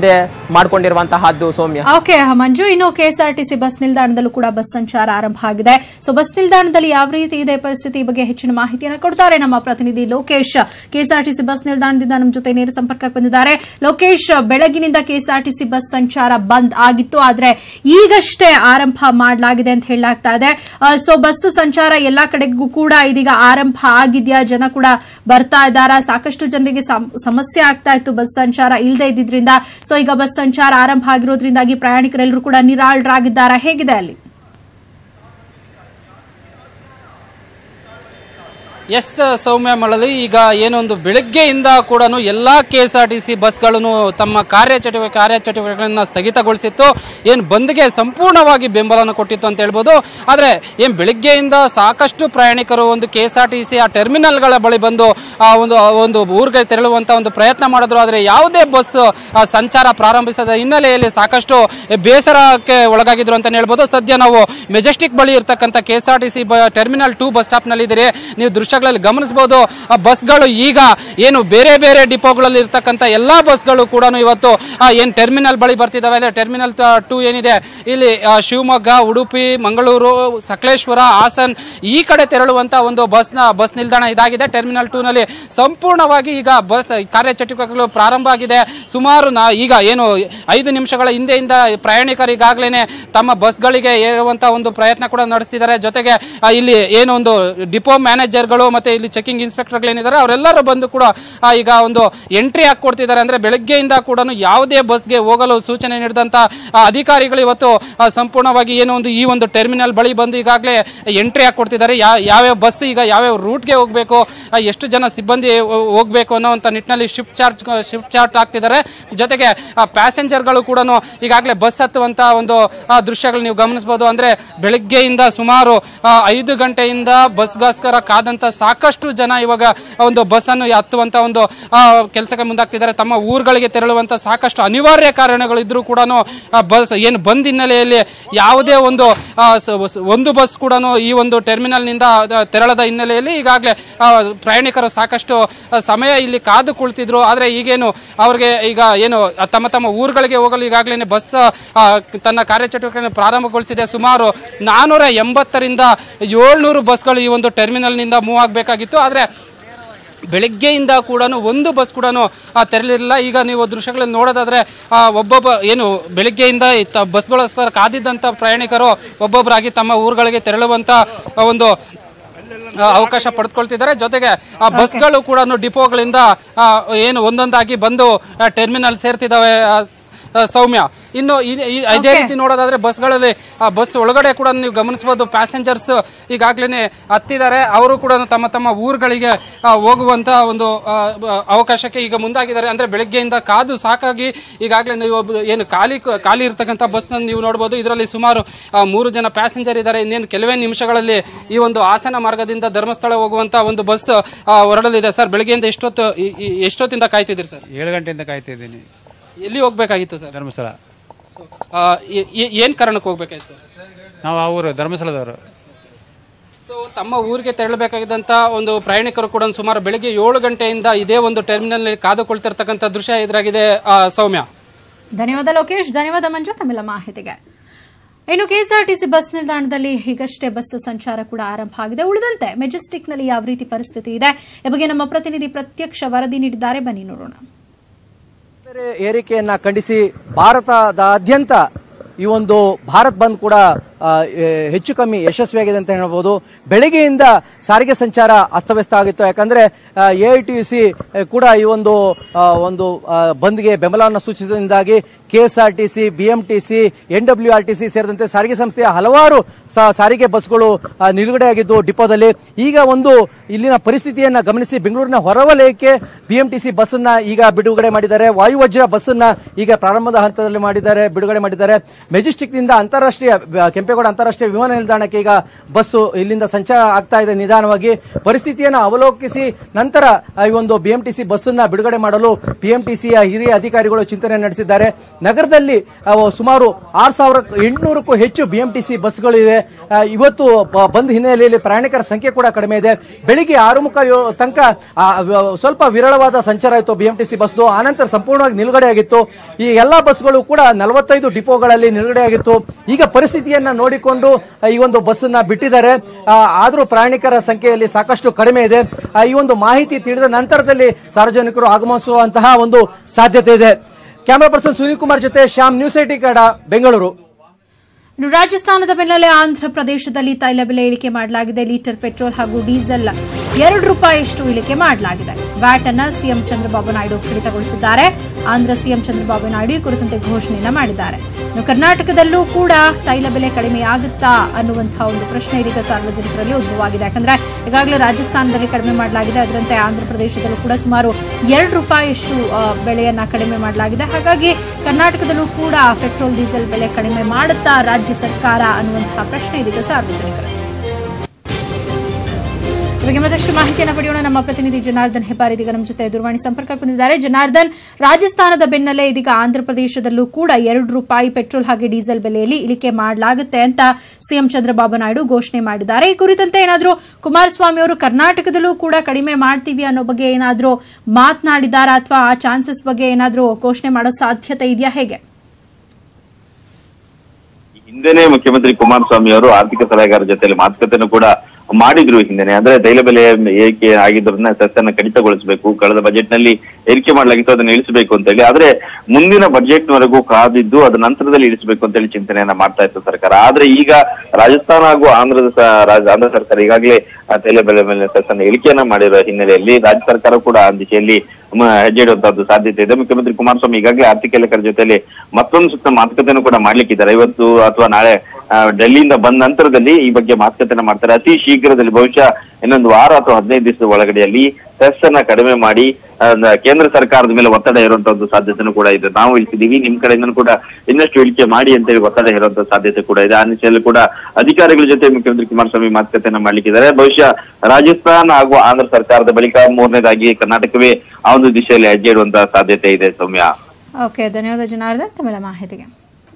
ಮಾಡಿಕೊಂಡಿರುವಂತಹದ್ದು ಸೌಮ್ಯ. ಓಕೆ ಮಂಜು, ಇನ್ನು ಕೆಎಸ್ಆರ್ಟಿಸಿ ಬಸ್ ನಿಲ್ದಾಣದಲ್ಲೂ ಕೂಡ ಬಸ್ ಸಂಚಾರ ಆರಂಭ ಆಗಿದೆ. ಸೊ ಬಸ್ ನಿಲ್ದಾಣದಲ್ಲಿ ಯಾವ ರೀತಿ ಇದೆ ಪರಿಸ್ಥಿತಿ ಬಗ್ಗೆ ಹೆಚ್ಚಿನ ಮಾಹಿತಿಯನ್ನು ಕೊಡ್ತಾರೆ ನಮ್ಮ ಪ್ರತಿನಿಧಿ ಲೋಕೇಶ್. ಕೆಎಸ್ಆರ್ಟಿಸಿ ಬಸ್ ನಿಲ್ದಾಣದಿಂದ ನಮ್ಮ ಜೊತೆ ನೇರ ಸಂಪರ್ಕಕ್ಕೆ ಬಂದಿದ್ದಾರೆ. ಲೋಕೇಶ್, ಬೆಳಗಿನಿಂದ ಕೆಎಸ್ಆರ್ಟಿಸಿ ಬಸ್ ಸಂಚಾರ ಬಂದ್ ಆಗಿತ್ತು, ಆದ್ರೆ ಈಗಷ್ಟೇ ಆರಂಭ ಮಾಡಲಾಗಿದೆ ಅಂತ ಹೇಳಲಾಗ್ತಾ ಇದೆ. ಸೊ ಬಸ್ ಸಂಚಾರ ಎಲ್ಲಾ ಕಡೆಗೂ ಕೂಡ ಇದೀಗ ಆರಂಭ ಆಗಿದೆಯಾ? ಜನ ಕೂಡ ಬರ್ತಾ ಇದ್ದಾರಾ? ಸಾಕಷ್ಟು ಜನರಿಗೆ ಸಮಸ್ಯೆ ಆಗ್ತಾ ಇತ್ತು ಬಸ್ ಸಂಚಾರ ಇಲ್ಲದೆ ಇದ್ದಿದ್ರಿಂದ. ಸೊ ಈಗ ಬಸ್ ಸಂಚಾರ ಆರಂಭ ಆಗಿರೋದ್ರಿಂದಾಗಿ ಪ್ರಯಾಣಿಕರೆಲ್ಲರೂ ಕೂಡ ನಿರಾಳರಾಗಿದ್ದಾರೆ. ಹೇಗಿದೆ ಅಲ್ಲಿ? ಎಸ್ ಸೌಮ್ಯ ಮಳಲಿ, ಈಗ ಏನೊಂದು ಬೆಳಗ್ಗೆಯಿಂದ ಕೂಡ ಎಲ್ಲಾ ಕೆಎಸ್ಆರ್ಟಿಸಿ ಬಸ್ಗಳನ್ನು ತಮ್ಮ ಕಾರ್ಯಚಟುವಟಿಕೆಗಳನ್ನು ಸ್ಥಗಿತಗೊಳಿಸಿತ್ತು. ಏನು ಬಂದ್ಗೆ ಸಂಪೂರ್ಣವಾಗಿ ಬೆಂಬಲವನ್ನು ಕೊಟ್ಟಿತ್ತು ಅಂತ ಹೇಳ್ಬೋದು. ಆದರೆ ಏನು ಬೆಳಗ್ಗೆಯಿಂದ ಸಾಕಷ್ಟು ಪ್ರಯಾಣಿಕರು ಒಂದು ಕೆಎಸ್ಆರ್ಟಿಸಿ ಆ ಟರ್ಮಿನಲ್ಗಳ ಬಳಿ ಬಂದು ಒಂದು ಊರಿಗೆ ತೆರಳುವಂತ ಒಂದು ಪ್ರಯತ್ನ ಮಾಡಿದ್ರು. ಆದರೆ ಯಾವುದೇ ಬಸ್ ಸಂಚಾರ ಪ್ರಾರಂಭಿಸದ ಹಿನ್ನೆಲೆಯಲ್ಲಿ ಸಾಕಷ್ಟು ಬೇಸರಕ್ಕೆ ಒಳಗಾಗಿದ್ರು ಅಂತ ಹೇಳ್ಬೋದು. ಸದ್ಯ ನಾವು ಮೆಜೆಸ್ಟಿಕ್ ಬಳಿ ಇರ್ತಕ್ಕಂಥ ಕೆಎಸ್ಆರ್ಟಿಸಿ ಟರ್ಮಿನಲ್ 2 ಬಸ್ ಸ್ಟಾಪ್ ನಲ್ಲಿ ಇದ್ದೀರಿ. ನೀವು ದೃಶ್ಯಗಳಲ್ಲಿ ಗಮನಿಸಬಹುದು. ಆ ಬಸ್ಗಳು ಈಗ ಏನು ಬೇರೆ ಬೇರೆ ಡಿಪೋಗಳಲ್ಲಿ ಇರ್ತಕ್ಕಂಥ ಎಲ್ಲಾ ಬಸ್ಗಳು ಕೂಡ ಇವತ್ತು ಏನ್ ಟರ್ಮಿನಲ್ ಬಳಿ ಬರ್ತಿದ್ದಾವೆ. ಅಂದ್ರೆ ಟರ್ಮಿನಲ್ 2 ಏನಿದೆ ಇಲ್ಲಿ ಶಿವಮೊಗ್ಗ, ಉಡುಪಿ, ಮಂಗಳೂರು, ಸಕಲೇಶ್ವರ, ಹಾಸನ್ ಈ ಕಡೆ ತೆರಳುವಂತ ಒಂದು ಬಸ್ ನಿಲ್ದಾಣ ಇದಾಗಿದೆ. ಟರ್ಮಿನಲ್ 2 ನಲ್ಲಿ ಸಂಪೂರ್ಣವಾಗಿ ಈಗ ಬಸ್ ಕಾರ್ಯಚಟುವಟಿಕೆಗಳು ಪ್ರಾರಂಭ ಆಗಿದೆ. ಸುಮಾರು ಈಗ ಏನು 5 ನಿಮಿಷಗಳ ಹಿಂದೆಯಿಂದ ಪ್ರಯಾಣಿಕರು ಈಗಾಗಲೇ ತಮ್ಮ ಬಸ್ಗಳಿಗೆ ಏರುವಂತ ಒಂದು ಪ್ರಯತ್ನ ಕೂಡ ನಡೆಸ್ತಿದ್ದಾರೆ. ಜೊತೆಗೆ ಇಲ್ಲಿ ಏನೋ ಒಂದು ಡಿಪೋ ಮ್ಯಾನೇಜರ್ಗಳು ಮತ್ತೆ ಇಲ್ಲಿ ಚೆಕಿಂಗ್ ಇನ್ಸ್ಪೆಕ್ಟರ್ಗಳೇನಿದ್ದಾರೆ ಅವರೆಲ್ಲರೂ ಬಂದು ಕೂಡ ಈಗ ಒಂದು ಎಂಟ್ರಿ ಹಾಕೊಡ್ತಿದ್ದಾರೆ. ಅಂದ್ರೆ ಬೆಳಗ್ಗೆಯಿಂದ ಕೂಡ ಯಾವುದೇ ಬಸ್ಗೆ ಹೋಗಲು ಸೂಚನೆ ನೀಡಿದಂತ ಅಧಿಕಾರಿಗಳು ಇವತ್ತು ಸಂಪೂರ್ಣವಾಗಿ ಏನೋ ಒಂದು ಈ ಒಂದು ಟರ್ಮಿನಲ್ ಬಳಿ ಬಂದು ಈಗಾಗಲೇ ಎಂಟ್ರಿ ಹಾಕೊಡ್ತಿದ್ದಾರೆ. ಯಾವ್ಯಾವ ಬಸ್ ಈಗ ಯಾವ್ಯಾವ ರೂಟ್ಗೆ ಹೋಗಬೇಕು, ಎಷ್ಟು ಜನ ಸಿಬ್ಬಂದಿ ಹೋಗ್ಬೇಕು ಅನ್ನೋಂಥ ನಿಟ್ಟಿನಲ್ಲಿ ಶಿಫ್ಟ್ ಚಾರ್ಟ್ ಹಾಕ್ತಿದ್ದಾರೆ. ಜೊತೆಗೆ ಪ್ಯಾಸೆಂಜರ್ಗಳು ಕೂಡ ಈಗಾಗಲೇ ಬಸ್ ಹತ್ತುವಂತ ಒಂದು ದೃಶ್ಯಗಳು ನೀವು ಗಮನಿಸಬಹುದು. ಅಂದ್ರೆ ಬೆಳಗ್ಗೆಯಿಂದ ಸುಮಾರು 5 ಗಂಟೆಯಿಂದ ಬಸ್ಗೋಸ್ಕರ ಕಾದಂತ ಸಾಕಷ್ಟು ಜನ ಇವಾಗ ಒಂದು ಬಸ್ ಅನ್ನು ಹತ್ತುವಂತ ಒಂದು ಕೆಲಸಕ್ಕೆ ಮುಂದಾಗ್ತಿದ್ದಾರೆ. ತಮ್ಮ ಊರುಗಳಿಗೆ ತೆರಳುವಂತ ಸಾಕಷ್ಟು ಅನಿವಾರ್ಯ ಕಾರಣಗಳು ಇದ್ರೂ ಕೂಡ ಬಸ್ ಏನು ಬಂದ್ ಹಿನ್ನೆಲೆಯಲ್ಲಿ ಯಾವುದೇ ಒಂದು ಬಸ್ ಕೂಡ ಈ ಒಂದು ಟರ್ಮಿನಲ್ ನಿಂದ ತೆರಳದ ಹಿನ್ನೆಲೆಯಲ್ಲಿ ಈಗಾಗಲೇ ಪ್ರಯಾಣಿಕರು ಸಾಕಷ್ಟು ಸಮಯ ಇಲ್ಲಿ ಕಾದು ಕುಳಿತಿದ್ರು. ಆದ್ರೆ ಈಗೇನು ಅವ್ರಿಗೆ ಈಗ ಏನು ತಮ್ಮ ಊರುಗಳಿಗೆ ಹೋಗಲು ಈಗಾಗಲೇ ಬಸ್ ತನ್ನ ಕಾರ್ಯಚಟುವಟಿಕೆಯನ್ನು ಪ್ರಾರಂಭಗೊಳಿಸಿದೆ. ಸುಮಾರು 480ರಿಂದ 700 ಬಸ್ಗಳು ಈ ಒಂದು ಟರ್ಮಿನಲ್ ನಿಂದ ಮೂವ್ ಆಗಬೇಕಾಗಿತ್ತು. ಆದ್ರೆ ಬೆಳಗ್ಗೆಯಿಂದ ಕೂಡ ಒಂದು ಬಸ್ ಕೂಡ ತೆರಳಿರಲಿಲ್ಲ. ಈಗ ನೀವು ದೃಶ್ಯಗಳನ್ನು ನೋಡೋದಾದ್ರೆ ಒಬ್ಬೊಬ್ಬ ಏನು ಬೆಳಗ್ಗೆಯಿಂದ ಬಸ್ಗೋಸ್ಕರ ಕಾದಿದ್ದಂತ ಪ್ರಯಾಣಿಕರು ಒಬ್ಬೊಬ್ಬರಾಗಿ ತಮ್ಮ ಊರುಗಳಿಗೆ ತೆರಳುವಂತ ಒಂದು ಅವಕಾಶ ಪಡೆದುಕೊಳ್ತಿದ್ದಾರೆ. ಜೊತೆಗೆ ಬಸ್ಗಳು ಕೂಡ ಡಿಪೋಗಳಿಂದ ಏನು ಒಂದೊಂದಾಗಿ ಬಂದು ಟರ್ಮಿನಲ್ ಸೇರ್ತಿದ್ದಾವೆ ಸೌಮ್ಯ. ಇನ್ನು ಇದೇ ರೀತಿ ನೋಡೋದಾದ್ರೆ ಬಸ್ಗಳಲ್ಲಿ ಬಸ್ ಒಳಗಡೆ ಕೂಡ ನೀವು ಗಮನಿಸಬಹುದು ಪ್ಯಾಸೆಂಜರ್ಸ್ ಈಗಾಗಲೇ ಹತ್ತಿದ್ದಾರೆ. ಅವರು ಕೂಡ ತಮ್ಮ ಊರುಗಳಿಗೆ ಹೋಗುವಂತ ಒಂದು ಅವಕಾಶಕ್ಕೆ ಈಗ ಮುಂದಾಗಿದ್ದಾರೆ. ಅಂದ್ರೆ ಬೆಳಗ್ಗೆಯಿಂದ ಕಾದು ಸಾಕಾಗಿ ಈಗಾಗಲೇ ನೀವು ಏನು ಖಾಲಿ ಇರ್ತಕ್ಕಂಥ ಬಸ್ ನೀವು ನೋಡಬಹುದು. ಇದರಲ್ಲಿ ಸುಮಾರು 3 ಜನ ಪ್ಯಾಸೆಂಜರ್ ಇದ್ದಾರೆ. ಇನ್ನೇನು ಕೆಲವೇ ನಿಮಿಷಗಳಲ್ಲಿ ಈ ಒಂದು ಹಾಸನ ಮಾರ್ಗದಿಂದ ಧರ್ಮಸ್ಥಳ ಹೋಗುವಂತ ಒಂದು ಬಸ್ ಹೊರಡಲಿದೆ. ಸರ್, ಬೆಳಗ್ಗೆಯಿಂದ ಎಷ್ಟೊತ್ತಿಂದ ಕಾಯ್ತಿದ್ದೀರಿ ಸರ್? 7 ಗಂಟೆಯಿಂದ ಕಾಯ್ತಿದ್ದೀನಿ. ಎಲ್ಲಿ ಹೋಗ್ಬೇಕಾಗಿತ್ತು ಸರ್? ಧರ್ಮಸ್ಥಳ. ಏನ್ ಕಾರಣಕ್ಕೆ ಹೋಗ್ಬೇಕಾಯ್ತು? ನಾವು ಆ ಊರು ಧರ್ಮಸ್ಥಳದವರು. ಸೊ ತಮ್ಮ ಊರಿಗೆ ತೆರಳಬೇಕಾಗಿದ್ದಂತ ಒಂದು ಪ್ರಯಾಣಿಕರು ಕೂಡ ಸುಮಾರು ಬೆಳಿಗ್ಗೆ 7 ಗಂಟೆಯಿಂದ ಇದೇ ಒಂದು ಟರ್ಮಿನಲ್ ನಲ್ಲಿ ಕಾದುಕೊಳ್ತಿರ್ತಕ್ಕಂಥ ದೃಶ್ಯ ಎದುರಾಗಿದೆ ಸೌಮ್ಯ. ಧನ್ಯವಾದ ಲೋಕೇಶ್, ಧನ್ಯವಾದ ಮಂಜು ತಮ್ಮೆಲ್ಲ ಮಾಹಿತಿಗೆ. ಇನ್ನು ಕೆಎಸ್ಆರ್ಟಿಸಿ ಬಸ್ ನಿಲ್ದಾಣದಲ್ಲಿ ಈಗಷ್ಟೇ ಬಸ್ ಸಂಚಾರ ಕೂಡ ಆರಂಭ ಆಗಿದೆ. ಉಳಿದಂತೆ ಮೆಜೆಸ್ಟಿಕ್ನಲ್ಲಿ ಯಾವ ರೀತಿ ಪರಿಸ್ಥಿತಿ ಇದೆ ಈ ಬಗ್ಗೆ ನಮ್ಮ ಪ್ರತಿನಿಧಿ ಪ್ರತ್ಯಕ್ಷ ವರದಿ ನೀಡಿದ್ದಾರೆ. ಬನ್ನಿ ನೋಡೋಣ. ಏರಿಕೆಯನ್ನ ಖಂಡಿಸಿ ಭಾರತದಾದ್ಯಂತ ಈ ಒಂದು ಭಾರತ್ ಬಂದ್ ಕೂಡ ಹೆಚ್ಚು ಕಮ್ಮಿ ಯಶಸ್ವಿಯಾಗಿದೆ ಅಂತ ಹೇಳಬಹುದು. ಬೆಳಗ್ಗೆಯಿಂದ ಸಾರಿಗೆ ಸಂಚಾರ ಅಸ್ತವ್ಯಸ್ತ ಆಗಿತ್ತು. ಯಾಕಂದ್ರೆ ಎಐಟಿಯುಸಿ ಕೂಡ ಈ ಒಂದು ಬಂದ್ಗೆ ಬೆಂಬಲವನ್ನು ಸೂಚಿಸಿದಿಂದಾಗಿ ಕೆಎಸ್ಆರ್ಟಿಸಿ, ಬಿಎಂಟಿಸಿ, NWRTC ಸೇರಿದಂತೆ ಸಾರಿಗೆ ಸಂಸ್ಥೆಯ ಹಲವಾರು ಸಾರಿಗೆ ಬಸ್ಗಳು ನಿಲುಗಡೆಯಾಗಿದ್ದು ಡಿಪೋದಲ್ಲಿ. ಈಗ ಇಲ್ಲಿನ ಪರಿಸ್ಥಿತಿಯನ್ನ ಗಮನಿಸಿ ಬೆಂಗಳೂರಿನ ಹೊರವಲಯಕ್ಕೆ ಬಿಎಂಟಿಸಿ ಬಸ್ ಅನ್ನ ಈಗ ಬಿಡುಗಡೆ ಮಾಡಿದ್ದಾರೆ. ವಾಯುವಜ್ರ ಬಸ್ ಅನ್ನ ಈಗ ಪ್ರಾರಂಭದ ಹಂತದಲ್ಲಿ ಬಿಡುಗಡೆ ಮಾಡಿದ್ದಾರೆ. ಮೆಜೆಸ್ಟಿಕ್ ನಿಂದ ಕೆಂಪೇಗೌಡ ಅಂತಾರಾಷ್ಟ್ರೀಯ ವಿಮಾನ ನಿಲ್ದಾಣಕ್ಕೆ ಈಗ ಬಸ್ಸು ಇಲ್ಲಿಂದ ಸಂಚಾರ ಆಗ್ತಾ ಇದೆ. ನಿಧಾನವಾಗಿ ಪರಿಸ್ಥಿತಿಯನ್ನು ಅವಲೋಕಿಸಿ ನಂತರ ಈ ಒಂದು ಬಿಎಂಟಿಸಿ ಬಸ್ ಅನ್ನ ಬಿಡುಗಡೆ ಮಾಡಲು ಬಿಎಂಟಿಸಿಯ ಹಿರಿಯ ಅಧಿಕಾರಿಗಳು ಚಿಂತನೆ ನಡೆಸಿದ್ದಾರೆ. ನಗರದಲ್ಲಿ ಸುಮಾರು 6800ಕ್ಕೂ ಹೆಚ್ಚು ಬಿಎಂಟಿಸಿ ಬಸ್ಗಳು ಇವೆ. ಇವತ್ತು ಬಂದ್ ಹಿನ್ನೆಲೆಯಲ್ಲಿ ಪ್ರಯಾಣಿಕರ ಸಂಖ್ಯೆ ಕೂಡ ಕಡಿಮೆ ಇದೆ. ಬೆಳಿಗ್ಗೆ 6:30 ತನಕ ಸ್ವಲ್ಪ ವಿರಳವಾದ ಸಂಚಾರ ಇತ್ತು BMTC ಬಸ್ದು. ಆನಂತರ ಸಂಪೂರ್ಣವಾಗಿ ನಿಲುಗಡೆ ಆಗಿತ್ತು. ಈ ಎಲ್ಲಾ ಬಸ್ಗಳು ಕೂಡ 45 ಡಿಪೋಗಳಲ್ಲಿ ನಿಲುಗಡೆ ಆಗಿತ್ತು. ಈಗ ಪರಿಸ್ಥಿತಿಯನ್ನ ನೋಡಿಕೊಂಡು ಈ ಒಂದು ಬಸ್ ಅನ್ನ ಬಿಟ್ಟಿದ್ದಾರೆ. ಆದರೂ ಪ್ರಯಾಣಿಕರ ಸಂಖ್ಯೆಯಲ್ಲಿ ಸಾಕಷ್ಟು ಕಡಿಮೆ ಇದೆ. ಈ ಒಂದು ಮಾಹಿತಿ ತಿಳಿದ ನಂತರದಲ್ಲಿ ಸಾರ್ವಜನಿಕರು ಆಗಮಿಸುವಂತಹ ಒಂದು ಸಾಧ್ಯತೆ ಇದೆ. ಕ್ಯಾಮರಾ ಪರ್ಸನ್ ಸುನೀಲ್ ಕುಮಾರ್ ಜೊತೆ ಶ್ಯಾಮ್, News18 ಕನ್ನಡ, ಬೆಂಗಳೂರು. ರಾಜಸ್ಥಾನದ ಬೆನ್ನಲ್ಲೇ ಆಂಧ್ರ ಪ್ರದೇಶದಲ್ಲಿ ತೈಲ ಬೆಲೆ ಇಳಿಕೆ ಮಾಡಲಾಗಿದೆ. ಲೀಟರ್ ಪೆಟ್ರೋಲ್ ಹಾಗೂ ಡೀಸೆಲ್ ₹2 ಇಳಿಕೆ ಮಾಡಲಾಗಿದೆ. ವ್ಯಾಟ್ ಅನ್ನು ಸಿಎಂ ಚಂದ್ರಬಾಬು ನಾಯ್ಡು ಕಡಿತಗೊಳಿಸಿದ್ದಾರೆ. ಆಂಧ್ರ ಸಿಎಂ ಚಂದ್ರಬಾಬು ನಾಯ್ಡು ಈ ಕುರಿತಂತೆ ಘೋಷಣೆಯನ್ನ ಮಾಡಿದ್ದಾರೆ. ಕರ್ನಾಟಕದಲ್ಲೂ ಕೂಡ ತೈಲ ಬೆಲೆ ಕಡಿಮೆಯಾಗುತ್ತಾ ಅನ್ನುವಂತಹ ಒಂದು ಪ್ರಶ್ನೆ ಇದೀಗ ಸಾರ್ವಜನಿಕರಲ್ಲಿ ಉದ್ಭವವಾಗಿದೆ. ಯಾಕಂದ್ರೆ ಈಗಾಗಲೇ ರಾಜಸ್ಥಾನದಲ್ಲಿ ಕಡಿಮೆ ಮಾಡಲಾಗಿದೆ, ಅದರಂತೆ ಆಂಧ್ರ ಪ್ರದೇಶದಲ್ಲೂ ಕೂಡ ಸುಮಾರು ₹2 ಬೆಲೆಯನ್ನ ಕಡಿಮೆ ಮಾಡಲಾಗಿದೆ. ಹಾಗಾಗಿ ಕರ್ನಾಟಕದಲ್ಲೂ ಕೂಡ ಪೆಟ್ರೋಲ್ ಡೀಸೆಲ್ ಬೆಲೆ ಕಡಿಮೆ ಮಾಡುತ್ತಾ ರಾಜ್ಯ ಸರ್ಕಾರ ಅನ್ನುವಂತಹ ಪ್ರಶ್ನೆ ಇದೀಗ ಸಾರ್ವಜನಿಕರಲ್ಲಿ. ಬಗ್ಗೆ ಮತ್ತಷ್ಟು ಮಾಹಿತಿಯನ್ನು ಪಡೆಯೋಣ. ನಮ್ಮ ಪ್ರತಿನಿಧಿ ಜನಾರ್ದನ್ ಹೆಬ್ಬಾರ್ ಇದೀಗ ನಮ್ಮ ಜೊತೆ ದೂರವಾಣಿ ಸಂಪರ್ಕಕ್ಕೆ ಬಂದಿದ್ದಾರೆ. ಜನಾರ್ದನ್, ರಾಜಸ್ಥಾನದ ಬೆನ್ನಲ್ಲೇ ಇದೀಗ ಆಂಧ್ರ ಪ್ರದೇಶದಲ್ಲೂ ಕೂಡ ₹2 ಪೆಟ್ರೋಲ್ ಹಾಗೆ ಡೀಸೆಲ್ ಬೆಲೆಯಲ್ಲಿ ಇಳಿಕೆ ಮಾಡಲಾಗುತ್ತೆ ಅಂತ ಸಿಎಂ ಚಂದ್ರಬಾಬು ನಾಯ್ಡು ಘೋಷಣೆ ಮಾಡಿದ್ದಾರೆ. ಈ ಕುರಿತಂತೆ ಏನಾದರೂ ಕುಮಾರಸ್ವಾಮಿ ಅವರು ಕರ್ನಾಟಕದಲ್ಲೂ ಕೂಡ ಕಡಿಮೆ ಮಾಡ್ತೀವಿ ಅನ್ನೋ ಬಗ್ಗೆ ಏನಾದರೂ ಮಾತನಾಡಿದಾರಾ, ಅಥವಾ ಆ ಚಾನ್ಸಸ್ ಬಗ್ಗೆ ಏನಾದರೂ ಘೋಷಣೆ ಮಾಡೋ ಸಾಧ್ಯತೆ ಇದೆಯಾ, ಹೇಗೆ? ಹಿಂದೆನೆ ಮುಖ್ಯಮಂತ್ರಿ ಕುಮಾರಸ್ವಾಮಿ ಅವರು ಆರ್ಥಿಕ ಸಲಹೆಗಾರರ ಜೊತೆಲಿ ಮಾತುಕತೆಯನ್ನು ಕೂಡ ಮಾಡಿದ್ರು ಹಿಂದೆನೆ. ಅಂದ್ರೆ ತೈಲ ಬೆಲೆ ಏರಿಕೆ ಆಗಿದ್ರನ್ನ ಸೆಸ್ಸನ್ನ ಕಡಿತಗೊಳಿಸಬೇಕು, ಕಳೆದ ಬಜೆಟ್ ನಲ್ಲಿ ಏರಿಕೆ ಮಾಡಲಾಗಿತ್ತು, ಅದನ್ನ ಇಳಿಸಬೇಕು ಅಂತ ಹೇಳಿ. ಆದ್ರೆ ಮುಂದಿನ ಬಜೆಟ್ ವರೆಗೂ ಕಾದಿದ್ದು ಅದ ನಂತರದಲ್ಲಿ ಇಳಿಸಬೇಕು ಅಂತ ಹೇಳಿ ಚಿಂತನೆಯನ್ನ ಮಾಡ್ತಾ ಇತ್ತು ಸರ್ಕಾರ. ಆದ್ರೆ ಈಗ ರಾಜಸ್ಥಾನ ಹಾಗೂ ಆಂಧ್ರ ಸರ್ಕಾರ ಈಗಾಗಲೇ ತೈಲ ಬೆಲೆ ಮೇಲೆ ಸೆಸ್ಸನ್ನ ಇಳಿಕೆಯನ್ನ ಮಾಡಿರೋ ಹಿನ್ನೆಲೆಯಲ್ಲಿ ರಾಜ್ಯ ಸರ್ಕಾರ ಕೂಡ ಆ ದಿಶೆಯಲ್ಲಿ ಹೆಜ್ಜೆ ಇಡುವಂತದ್ದು ಸಾಧ್ಯತೆ ಇದೆ. ಮುಖ್ಯಮಂತ್ರಿ ಕುಮಾರಸ್ವಾಮಿ ಈಗಾಗಲೇ ಆರ್ಥಿಕ ಲೇಖಕರ ಜೊತೆಲಿ ಮತ್ತೊಂದು ಸುತ್ತ ಮಾತುಕತೆಯನ್ನು ಕೂಡ ಮಾಡ್ಲಿಕ್ಕಿದ್ದಾರೆ. ಇವತ್ತು ಅಥವಾ ನಾಳೆ ಡೆಲ್ಲಿಯಿಂದ ಬಂದ ನಂತರದಲ್ಲಿ ಈ ಬಗ್ಗೆ ಮಾತುಕತೆನ ಮಾಡ್ತಾರೆ. ಅತಿ ಶೀಘ್ರದಲ್ಲಿ, ಬಹುಶಃ ಇನ್ನೊಂದು ವಾರ ಅಥವಾ 15 ದಿವಸದ ಒಳಗಡೆಯಲ್ಲಿ ಸೆಸ್ ಅನ್ನ ಕಡಿಮೆ ಮಾಡಿ ಕೇಂದ್ರ ಸರ್ಕಾರದ ಮೇಲೆ ಒತ್ತಡ ಇರುವಂತದ್ದು ಸಾಧ್ಯತೆನೂ ಕೂಡ ಇದೆ. ನಾವು ಇಳಿಸಿದೀವಿ, ನಿಮ್ ಕಡೆಯಿಂದ ಕೂಡ ಇನ್ನಷ್ಟು ಇಳಿಕೆ ಮಾಡಿ ಅಂತೇಳಿ ಒತ್ತಡ ಇರುವಂತ ಸಾಧ್ಯತೆ ಕೂಡ ಇದೆ. ಆ ನಿಟ್ಟಿನಲ್ಲಿ ಕೂಡ ಅಧಿಕಾರಿಗಳ ಜೊತೆ ಮುಖ್ಯಮಂತ್ರಿ ಕುಮಾರಸ್ವಾಮಿ ಮಾತುಕತೆಯನ್ನ ಮಾಡ್ಲಿಕ್ಕಿದ್ದಾರೆ. ಬಹುಶಃ ರಾಜಸ್ಥಾನ ಹಾಗೂ ಆಂಧ್ರ ಸರ್ಕಾರದ ಬಳಿಕ ಮೂರನೇದಾಗಿ ಕರ್ನಾಟಕವೇ ಆ ಒಂದು ದಿಶೆಯಲ್ಲಿ ಹೆಜ್ಜೆ ಇಡುವಂತಹ ಸಾಧ್ಯತೆ ಇದೆ. ಸೌಮ್ಯ, ಓಕೆ, ಧನ್ಯವಾದ ಜನಾರ್ದನ್ ತಮಿಳ ಮಾಹಿತಿಗೆ.